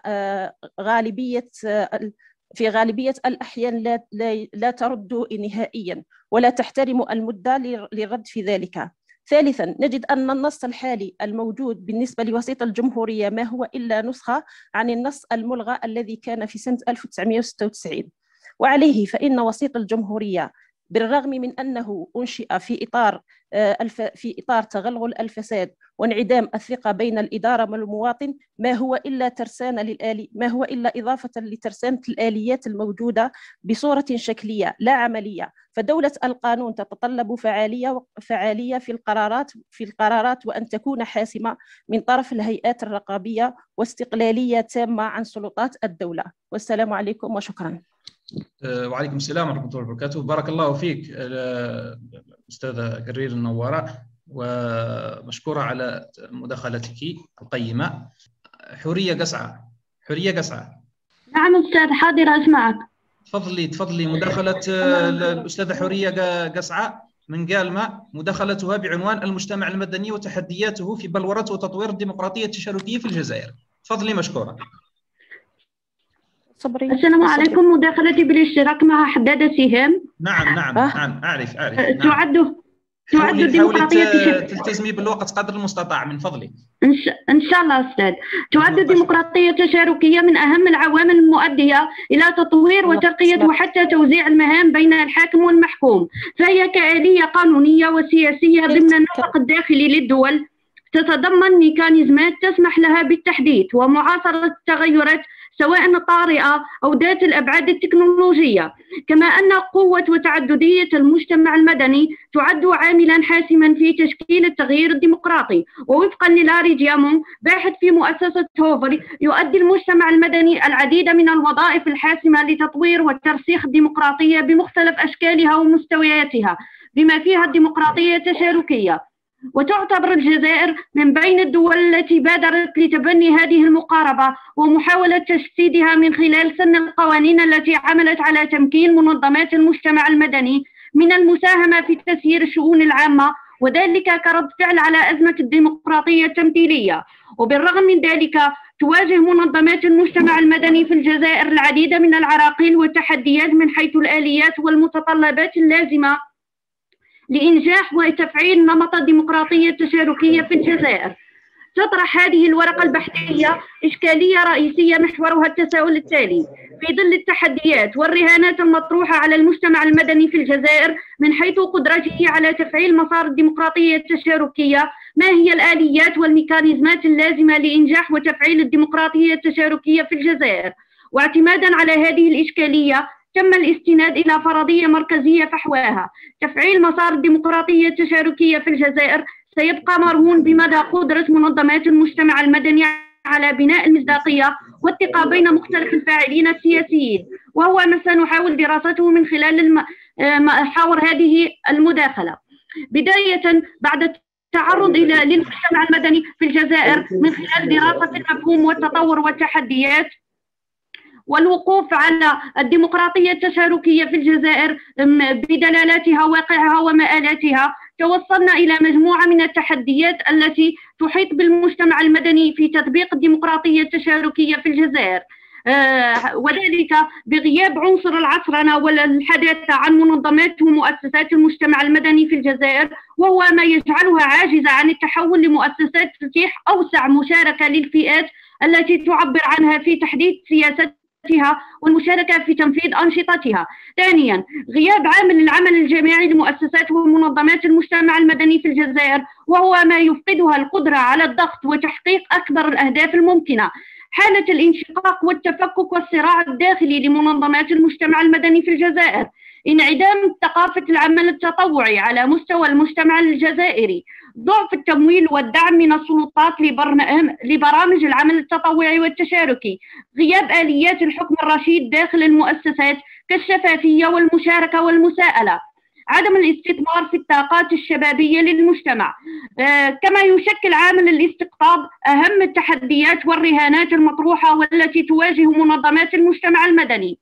في غالبية الأحيان لا ترد نهائيا ولا تحترم المدة للرد في ذلك. ثالثاً، نجد أن النص الحالي الموجود بالنسبة لوسيط الجمهورية ما هو إلا نسخة عن النص الملغى الذي كان في سنة 1996، وعليه فإن وسيط الجمهورية بالرغم من أنه أنشئ في إطار تغلغل الفساد وانعدام الثقة بين الإدارة والمواطن، ما هو إلا إضافة لترسانة الآليات الموجودة بصورة شكلية لا عملية. فدولة القانون تتطلب فعالية في القرارات وأن تكون حاسمة من طرف الهيئات الرقابية واستقلالية تامة عن سلطات الدولة. والسلام عليكم وشكرا. وعليكم السلام ورحمة الله وبركاته. بارك الله فيك أستاذة قرير النوارة، ومشكورة على مداخلتك القيمة. حورية قسعة. نعم أستاذ، حاضرة أسمعك. تفضلي مداخلة الأستاذة حورية قسعة من قالمة، مداخلتها بعنوان المجتمع المدني وتحدياته في بلورة وتطوير الديمقراطية التشاركية في الجزائر. تفضلي مشكورة. السلام عليكم. مداخلتي بالاشتراك مع حداد سهام. نعم أعرف. تعد الديمقراطية تلتزمي بالوقت قدر المستطاع من فضلك. إن شاء الله أستاذ. تعد الديمقراطية التشاركية من أهم العوامل المؤدية إلى تطوير وترقية وحتى توزيع المهام بين الحاكم والمحكوم، فهي كآلية قانونية وسياسية ضمن النسق الداخلي للدول، تتضمن ميكانيزمات تسمح لها بالتحديث ومعاصرة التغيرات سواء طارئة أو ذات الأبعاد التكنولوجية، كما أن قوة وتعددية المجتمع المدني تعد عاملا حاسما في تشكيل التغيير الديمقراطي. ووفقا للاري ديامون باحث في مؤسسة هوفر، يؤدي المجتمع المدني العديد من الوظائف الحاسمة لتطوير وترسيخ الديمقراطية بمختلف أشكالها ومستوياتها بما فيها الديمقراطية التشاركية. وتعتبر الجزائر من بين الدول التي بادرت لتبني هذه المقاربة ومحاولة تجسيدها من خلال سن القوانين التي عملت على تمكين منظمات المجتمع المدني من المساهمة في تسيير الشؤون العامة، وذلك كرد فعل على أزمة الديمقراطية التمثيلية. وبالرغم من ذلك تواجه منظمات المجتمع المدني في الجزائر العديد من العراقيل والتحديات من حيث الآليات والمتطلبات اللازمة لإنجاح وتفعيل نمط الديمقراطية التشاركية في الجزائر. تطرح هذه الورقة البحثية إشكالية رئيسية محورها التساؤل التالي: في ظل التحديات والرهانات المطروحة على المجتمع المدني في الجزائر من حيث قدرته على تفعيل مسار الديمقراطية التشاركية، ما هي الآليات والميكانيزمات اللازمة لإنجاح وتفعيل الديمقراطية التشاركية في الجزائر؟ واعتمادا على هذه الإشكالية تم الاستناد إلى فرضية مركزية فحواها: تفعيل مسار الديمقراطية التشاركية في الجزائر سيبقى مرهون بمدى قدرة منظمات المجتمع المدني على بناء المصداقية والثقة بين مختلف الفاعلين السياسيين، وهو ما سنحاول دراسته من خلال محاور هذه المداخلة. بداية، بعد التعرض للمجتمع المدني في الجزائر من خلال دراسة المفهوم والتطور والتحديات والوقوف على الديمقراطية التشاركية في الجزائر بدلالاتها واقعها ومآلاتها، توصلنا إلى مجموعة من التحديات التي تحيط بالمجتمع المدني في تطبيق الديمقراطية التشاركية في الجزائر، وذلك بغياب عنصر العصرنة والحداثة عن منظمات ومؤسسات المجتمع المدني في الجزائر، وهو ما يجعلها عاجزة عن التحول لمؤسسات تتيح أوسع مشاركة للفئات التي تعبر عنها في تحديد سياسات والمشاركة في تنفيذ أنشطتها. ثانيا، غياب عامل العمل الجماعي لمؤسسات ومنظمات المجتمع المدني في الجزائر، وهو ما يفقدها القدرة على الضغط وتحقيق أكبر الأهداف الممكنة. حالة الانشقاق والتفكك والصراع الداخلي لمنظمات المجتمع المدني في الجزائر، انعدام ثقافة العمل التطوعي على مستوى المجتمع الجزائري، ضعف التمويل والدعم من السلطات لبرامج العمل التطوعي والتشاركي، غياب آليات الحكم الرشيد داخل المؤسسات كالشفافية والمشاركة والمساءلة، عدم الاستثمار في الطاقات الشبابية للمجتمع. كما يشكل عامل الاستقطاب أهم التحديات والرهانات المطروحة والتي تواجه منظمات المجتمع المدني.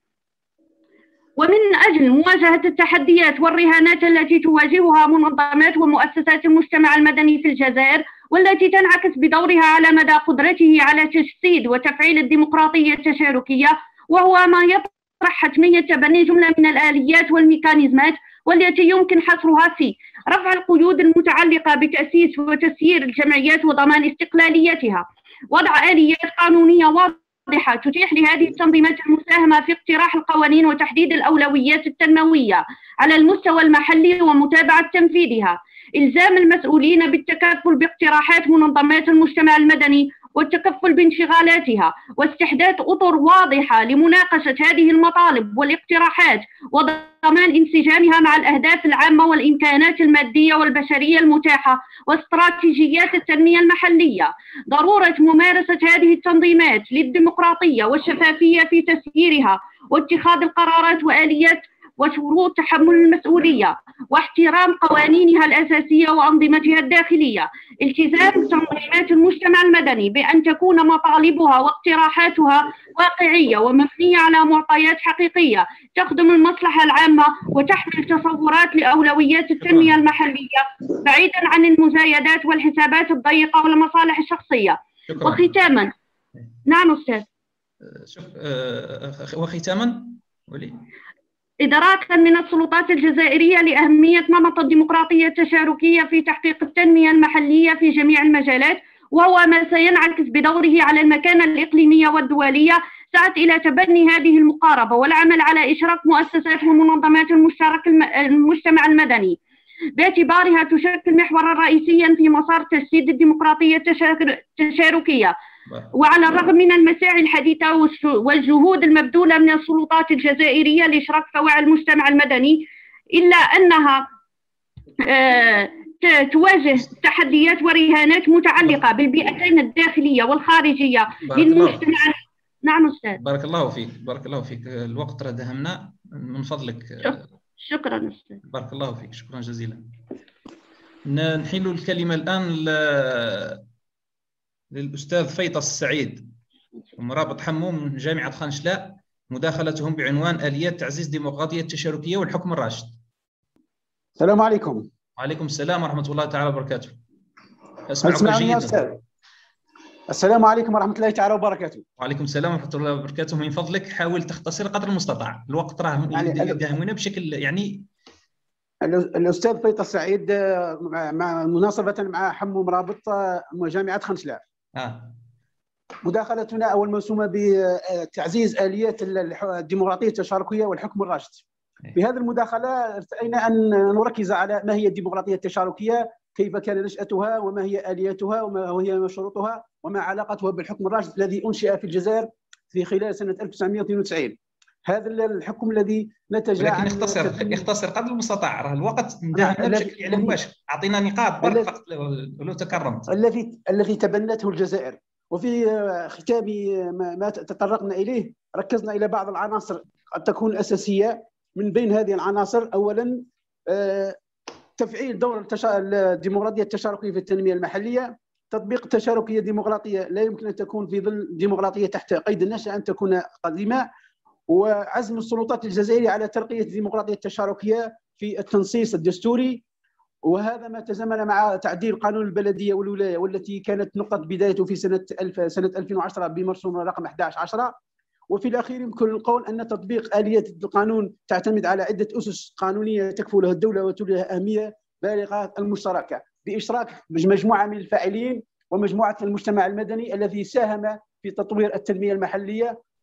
ومن أجل مواجهة التحديات والرهانات التي تواجهها منظمات ومؤسسات المجتمع المدني في الجزائر، والتي تنعكس بدورها على مدى قدرته على تجسيد وتفعيل الديمقراطية التشاركية، وهو ما يطرح حتمية تبني جملة من الآليات والميكانيزمات والتي يمكن حصرها في رفع القيود المتعلقة بتأسيس وتسيير الجمعيات وضمان استقلاليتها، وضع آليات قانونية واضحة تتيح لهذه التنظيمات المساهمة في اقتراح القوانين وتحديد الأولويات التنموية على المستوى المحلي ومتابعة تنفيذها، إلزام المسؤولين بالتكفل باقتراحات منظمات المجتمع المدني والتكفل بانشغالاتها، واستحداث أطر واضحة لمناقشة هذه المطالب والاقتراحات وضمان انسجامها مع الأهداف العامة والإمكانات المادية والبشرية المتاحة واستراتيجيات التنمية المحلية. ضرورة ممارسة هذه التنظيمات للديمقراطية والشفافية في تسييرها واتخاذ القرارات وآليات وشروط تحمل المسؤولية، واحترام قوانينها الأساسية وأنظمتها الداخلية، التزام تنظيمات المجتمع المدني بأن تكون مطالبها واقتراحاتها واقعية ومبنية على معطيات حقيقية تخدم المصلحة العامة وتحمل تصورات لأولويات التنمية المحلية بعيدا عن المزايدات والحسابات الضيقة والمصالح الشخصية. وختاما، نعم أستاذ. وختاما إدراكا من السلطات الجزائرية لأهمية نمط الديمقراطية التشاركية في تحقيق التنمية المحلية في جميع المجالات، وهو ما سينعكس بدوره على المكانة الإقليمية والدولية، سعت إلى تبني هذه المقاربة والعمل على إشراك مؤسسات ومنظمات المجتمع المدني باعتبارها تشكل محورا رئيسيا في مسار تجسيد الديمقراطية التشاركية. وعلى الرغم من المساعي الحديثة والجهود المبذولة من السلطات الجزائرية لإشراك فواعل المجتمع المدني، إلا أنها تواجه تحديات ورهانات متعلقة بالبيئتين الداخلية والخارجية للمجتمع. نعم أستاذ. بارك الله فيك، بارك الله فيك. الوقت راه دهمنا، من فضلك. شكرا أستاذ. بارك الله فيك، شكرا جزيلا. نحيل الكلمة الآن للأستاذ فيطس السعيد، مرابط حمو من جامعة خانشلاء، مداخلتهم بعنوان آليات تعزيز الديمقراطية التشاركية والحكم الراشد. السلام عليكم. وعليكم السلام ورحمة الله تعالى وبركاته. أسمعك جيدا. أستاذ. السلام عليكم ورحمة الله تعالى وبركاته. وعليكم السلام ورحمة الله وبركاته. من فضلك حاول تختصر قدر المستطاع، الوقت راه يداهمنا بشكل يعني. الأستاذ فيطس السعيد مناصفة مع حمو مرابط جامعة خانشلاء. مداخلتنا أول موسومة بتعزيز آليات الديمقراطية التشاركية والحكم الراشد. في هذه المداخلة ارتأينا أن نركز على ما هي الديمقراطية التشاركية، كيف كان نشأتها، وما هي آلياتها، وما هي شروطها، وما علاقتها بالحكم الراشد الذي أنشئ في الجزائر في خلال سنة 1992. هذا الحكم الذي نتج عن اختصر قدر المستطاع، راه الوقت مداهمنا بشكل يعني مباشر. اعطينا نقاط فقط لو تكرمت. الذي تبنته الجزائر. وفي ختام ما تطرقنا اليه ركزنا الى بعض العناصر قد تكون اساسيه. من بين هذه العناصر اولا تفعيل دور الديمقراطيه التشاركيه في التنميه المحليه، تطبيق التشاركيه الديمقراطيه لا يمكن ان تكون في ظل ديمقراطيه تحت قيد النشأة، ان تكون قديمه، وعزم السلطات الجزائرية على ترقية الديمقراطية التشاركية في التنصيص الدستوري، وهذا ما تزامن مع تعديل قانون البلدية والولاية والتي كانت نقطة بدايته في سنة 2010 بمرسوم رقم 1110. وفي الأخير يمكن القول أن تطبيق آليات القانون تعتمد على عدة أسس قانونية تكفلها الدولة وتوليها أهمية بالغة المشتركة بإشراك مجموعة من الفاعلين ومجموعة المجتمع المدني الذي ساهم في تطوير التنمية المحلية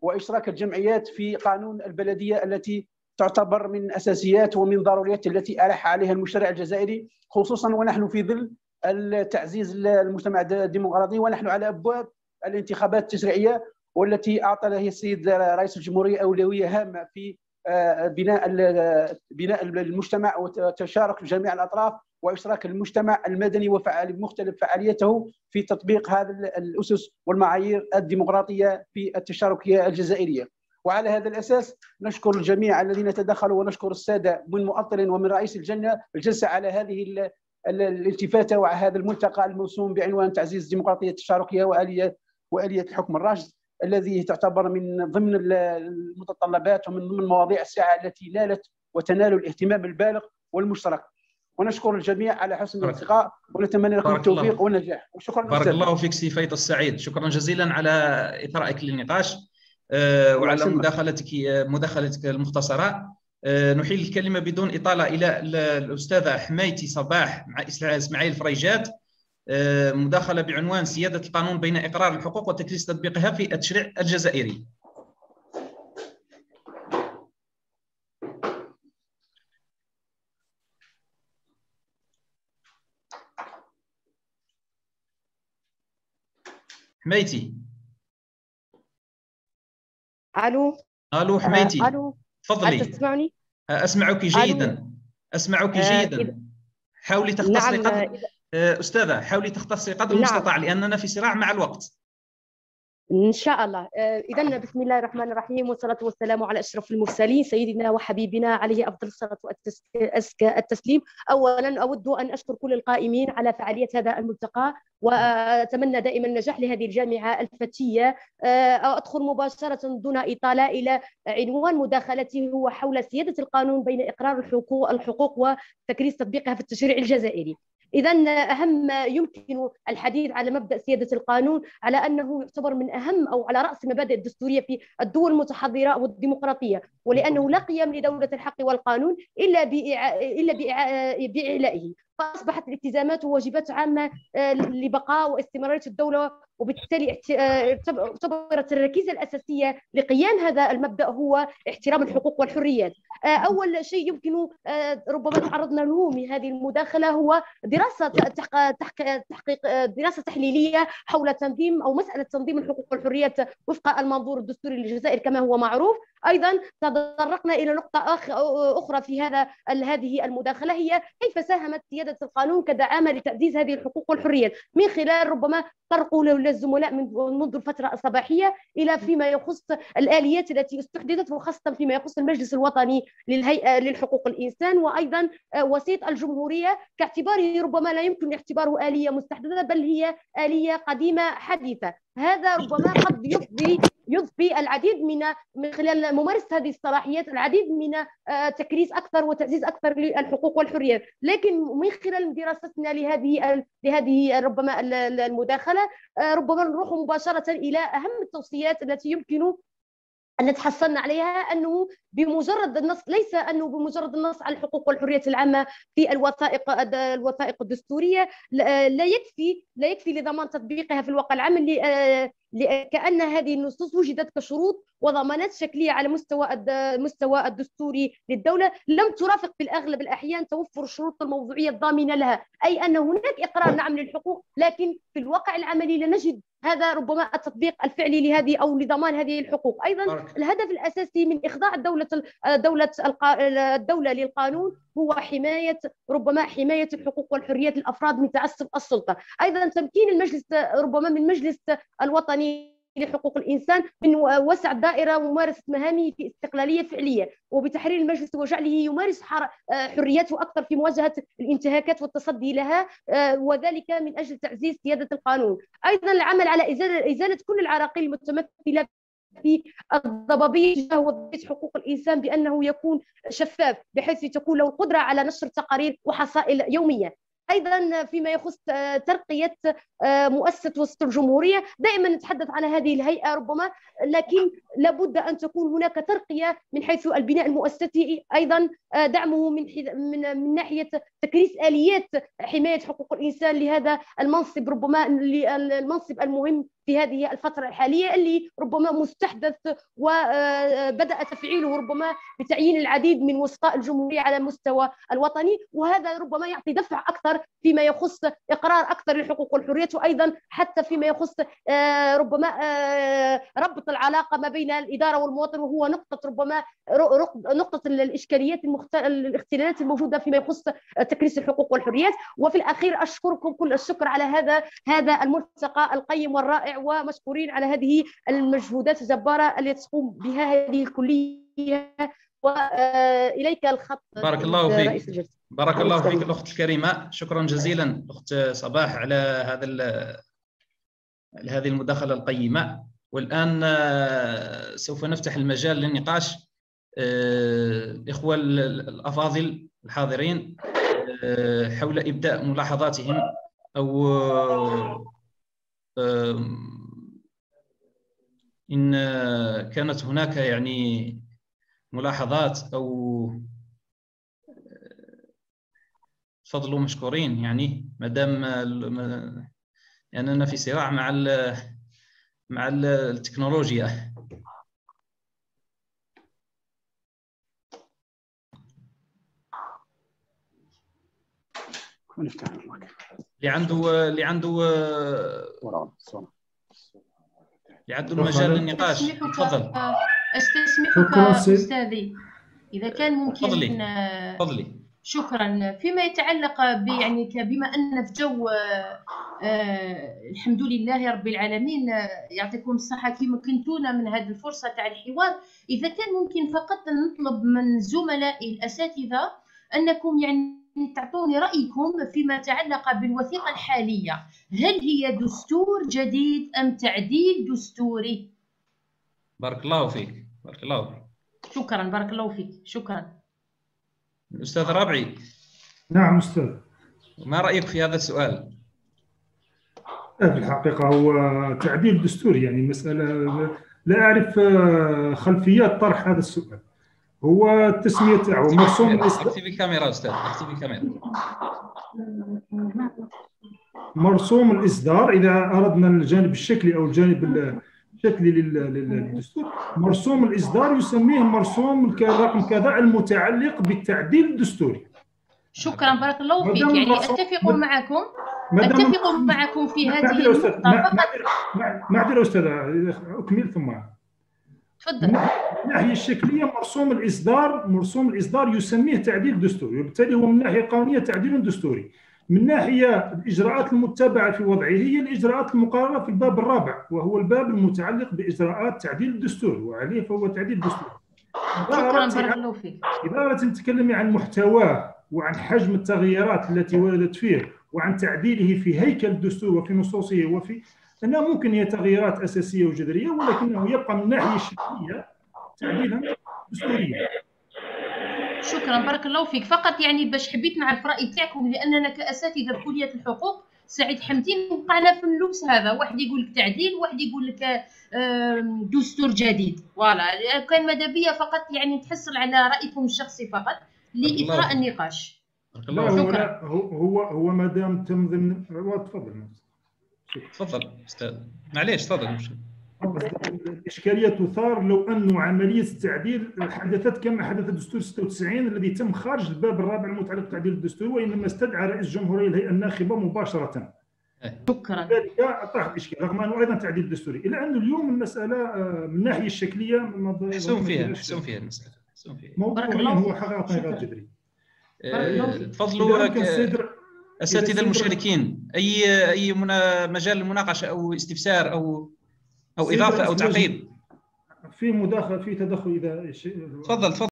وإشراك الجمعيات في قانون البلدية التي تعتبر من أساسيات ومن ضروريات التي ألح عليها المشرع الجزائري، خصوصا ونحن في ظل تعزيز المجتمع الديمقراطي ونحن على أبواب الانتخابات التشريعية، والتي أعطى لها السيد رئيس الجمهورية أولوية هامة في بناء المجتمع وتشارك جميع الأطراف وإشراك المجتمع المدني وفعال مختلف فعاليته في تطبيق هذه الأسس والمعايير الديمقراطية في التشاركية الجزائرية. وعلى هذا الأساس نشكر الجميع الذين تدخلوا، ونشكر السادة من مؤطر ومن رئيس الجلسة على هذه الالتفاتة وعلى هذا الملتقى الموسوم بعنوان تعزيز الديمقراطية التشاركية وآلية الحكم الراشد، الذي تعتبر من ضمن المتطلبات ومن ضمن مواضيع الساعة التي نالت وتنال الاهتمام البالغ والمشترك. ونشكر الجميع على حسن الالتقاء ونتمنى لكم التوفيق والنجاح. وشكرا. بارك الله فيك سي فيصل السعيد، شكرا جزيلا على إثرائك للنقاش وعلى مداخلتك المختصرة. نحيل الكلمة بدون إطالة إلى الأستاذة حميتي صباح مع إسماعيل فريجات، مداخلة بعنوان سيادة القانون بين إقرار الحقوق وتكريس تطبيقها في التشريع الجزائري. حميتي. الو حميتي. تفضلي. هل تسمعني؟ أسمعك جيدا. أسمعك جيدا. حاولي تختصري قدر أستاذة، حاولي تختصري قدر المستطاع لأننا في صراع مع الوقت. إن شاء الله. إذن بسم الله الرحمن الرحيم، والصلاة والسلام على أشرف المرسلين سيدنا وحبيبنا عليه أفضل الصلاة وأزكى التسليم. أولا أود أن أشكر كل القائمين على فعالية هذا الملتقى، وأتمنى دائما النجاح لهذه الجامعة الفتية. أدخل مباشرة دون إطالة إلى عنوان مداخلتي، هو حول سيادة القانون بين إقرار الحقوق وتكريس تطبيقها في التشريع الجزائري. إذن أهم ما يمكن الحديث على مبدأ سيادة القانون على أنه يعتبر من أهم أو على رأس المبادئ الدستورية في الدول المتحضرة والديمقراطية، ولأنه لا قيام لدولة الحق والقانون إلا بإعلائه، فأصبحت الالتزامات وواجبات عامة لبقاء واستمرارية الدولة، وبالتالي اعتبرت الركيزة الأساسية لقيام هذا المبدأ هو احترام الحقوق والحريات. أول شيء يمكن ربما تعرضنا له من هذه المداخلة هو دراسة تحليلية حول تنظيم أو مسألة تنظيم الحقوق والحريات وفق المنظور الدستوري للجزائر كما هو معروف. أيضا تطرقنا إلى نقطة أخرى في هذه المداخلة، هي كيف ساهمت سيادة القانون كدعامة لتعزيز هذه الحقوق والحريات من خلال ربما طرقوا للزملاء منذ الفترة الصباحية إلى فيما يخص الآليات التي استحدثت، وخاصة فيما يخص المجلس الوطني للهيئة للحقوق الإنسان، وأيضا وسيط الجمهورية كاعتباره ربما لا يمكن اعتباره آلية مستحدثة بل هي آلية قديمة حديثة. هذا ربما قد يضفي العديد من خلال ممارسة هذه الصلاحيات العديد من تكريس أكثر وتعزيز أكثر للحقوق والحريات. لكن من خلال دراستنا لهذه ربما المداخلة ربما نروح مباشرة إلى أهم التوصيات التي يمكن أن نتحصلنا عليها، أنه بمجرد النص ليس أنه بمجرد النص على الحقوق والحريات العامة في الوثائق الدستورية لا يكفي لضمان تطبيقها في الواقع العام، كأن هذه النصوص وجدت كشروط وضمانات شكلية على المستوى الدستوري للدولة لم ترافق في الأغلب الأحيان توفر الشروط الموضوعية الضامنة لها، أي أن هناك إقرار نعم للحقوق لكن في الواقع العملي لا نجد هذا ربما التطبيق الفعلي لهذه أو لضمان هذه الحقوق. أيضا الهدف الأساسي من إخضاع الدولة للقانون هو حماية الحقوق والحريات الأفراد من تعسف السلطة. أيضا تمكين المجلس ربما من المجلس الوطني لحقوق الإنسان من وسع الدائرة وممارسة مهامه في استقلالية فعلية، وبتحرير المجلس وجعله يمارس حرياته أكثر في مواجهة الانتهاكات والتصدي لها، وذلك من أجل تعزيز سيادة القانون. أيضا العمل على إزالة كل العراقيل المتمثلة في الضبابية وضبط حقوق الإنسان بأنه يكون شفاف بحيث تكون له القدرة على نشر تقارير وحصائل يومية. أيضا فيما يخص ترقية مؤسسة وسط الجمهورية، دائما نتحدث عن هذه الهيئة ربما، لكن لابد أن تكون هناك ترقية من حيث البناء المؤسسي، أيضا دعمه من ناحية تكريس آليات حماية حقوق الإنسان لهذا المنصب ربما المنصب المهم في هذه الفترة الحالية اللي ربما مستحدث وبدأ تفعيله ربما بتعيين العديد من وسطاء الجمهورية على المستوى الوطني، وهذا ربما يعطي دفع أكثر فيما يخص إقرار أكثر للحقوق والحريات، وأيضا حتى فيما يخص ربما ربط العلاقة ما بين الإدارة والمواطن، وهو نقطة ربما نقطة الإشكاليات الاختلالات الموجودة فيما يخص تكريس الحقوق والحريات. وفي الأخير أشكركم كل الشكر على هذا الملتقى القيم والرائع، ومشكورين على هذه المجهودات الجبارة التي تقوم بها هذه الكلية. وإليك الخط. بارك الله فيك. بارك الله فيك الأخت الكريمة، شكرا جزيلا أخت صباح على هذه المداخلة القيمة. والآن سوف نفتح المجال للنقاش. الإخوة الأفاضل الحاضرين حول إبداء ملاحظاتهم أو إن كانت هناك يعني ملاحظات أو تفضلوا مشكورين، يعني ما دام يعني أنا في صراع مع التكنولوجيا. اللي عنده المجال للنقاش تفضل. استسمحك أستاذي إذا كان ممكن. تفضلي. شكرا. فيما يتعلق يعني بما أن في جو الحمد لله رب العالمين، يعطيكم الصحة كما كنتونا من هذه الفرصة تاع الحوار، إذا كان ممكن فقط نطلب من زملائي الأساتذة أنكم يعني تعطوني رأيكم فيما يتعلق بالوثيقة الحالية، هل هي دستور جديد أم تعديل دستوري؟ بارك الله فيك. بارك الله فيك. شكرا. بارك الله فيك. شكرا. الأستاذ رابعي. نعم أستاذ. ما رأيك في هذا السؤال؟ في الحقيقة هو تعديل دستوري، يعني مسألة لا أعرف خلفيات طرح هذا السؤال. هو التسمية تاعو مرسوم اكتبي الكاميرا أستاذ، اكتبي الكاميرا. مرسوم الإصدار، إذا أردنا الجانب الشكلي أو الجانب الشكلي للدستور، مرسوم الإصدار يسميه مرسوم الرقم كذا المتعلق بالتعديل الدستوري. شكرا. بارك الله فيك. يعني أتفق معكم في هذه النقطة. معذرة أستاذ، أكمل ثم تفضل. من الناحية الشكلية مرسوم الإصدار يسميه تعديل دستوري، وبالتالي هو من الناحية القانونية تعديل دستوري. من ناحية الإجراءات المتبعة في وضعه هي الإجراءات المقررة في الباب الرابع، وهو الباب المتعلق بإجراءات تعديل الدستور، وعليه فهو تعديل دستوري. شكرا. بارك الله فيك. إذا أردت أن تتكلمي عن محتواه وعن حجم التغييرات التي وردت فيه وعن تعديله في هيكل الدستور وفي نصوصه وفي أنها ممكن هي تغييرات أساسية وجذرية، ولكنه يبقى من الناحية الشكلية تعديلا دستوريا. شكرا. بارك الله فيك. فقط يعني باش حبيت نعرف رأي تاعكم، لأننا كأساتذة في كلية الحقوق سعيد حمدين وقعنا في اللبس هذا، واحد يقول لك تعديل، واحد يقول لك دستور جديد. فوالا كان ماذا بيا فقط يعني نتحصل على رأيكم الشخصي فقط لإثراء النقاش. شكرا. هو ما دام تم ضمن. تفضل استاذ. معليش تفضل. الإشكالية تثار لو أن عملية التعديل حدثت كما حدث دستور 96 الذي تم خارج الباب الرابع المتعلق بتعديل الدستور، وإنما استدعى رئيس الجمهورية الهيئة الناخبة مباشرة. شكرا. ذلك طرح الإشكال رغم أنه أيضا تعديل دستوري، إلا أن اليوم المسألة من الناحية الشكلية محسوم فيها المسألة. موضوعيا هو حقيقة غير جذري. تفضلوا الأساتذة المشاركين، أي مجال للمناقشة أو استفسار أو إضافة أو تعقيب؟ في مداخلة، في تدخل إذا تفضل.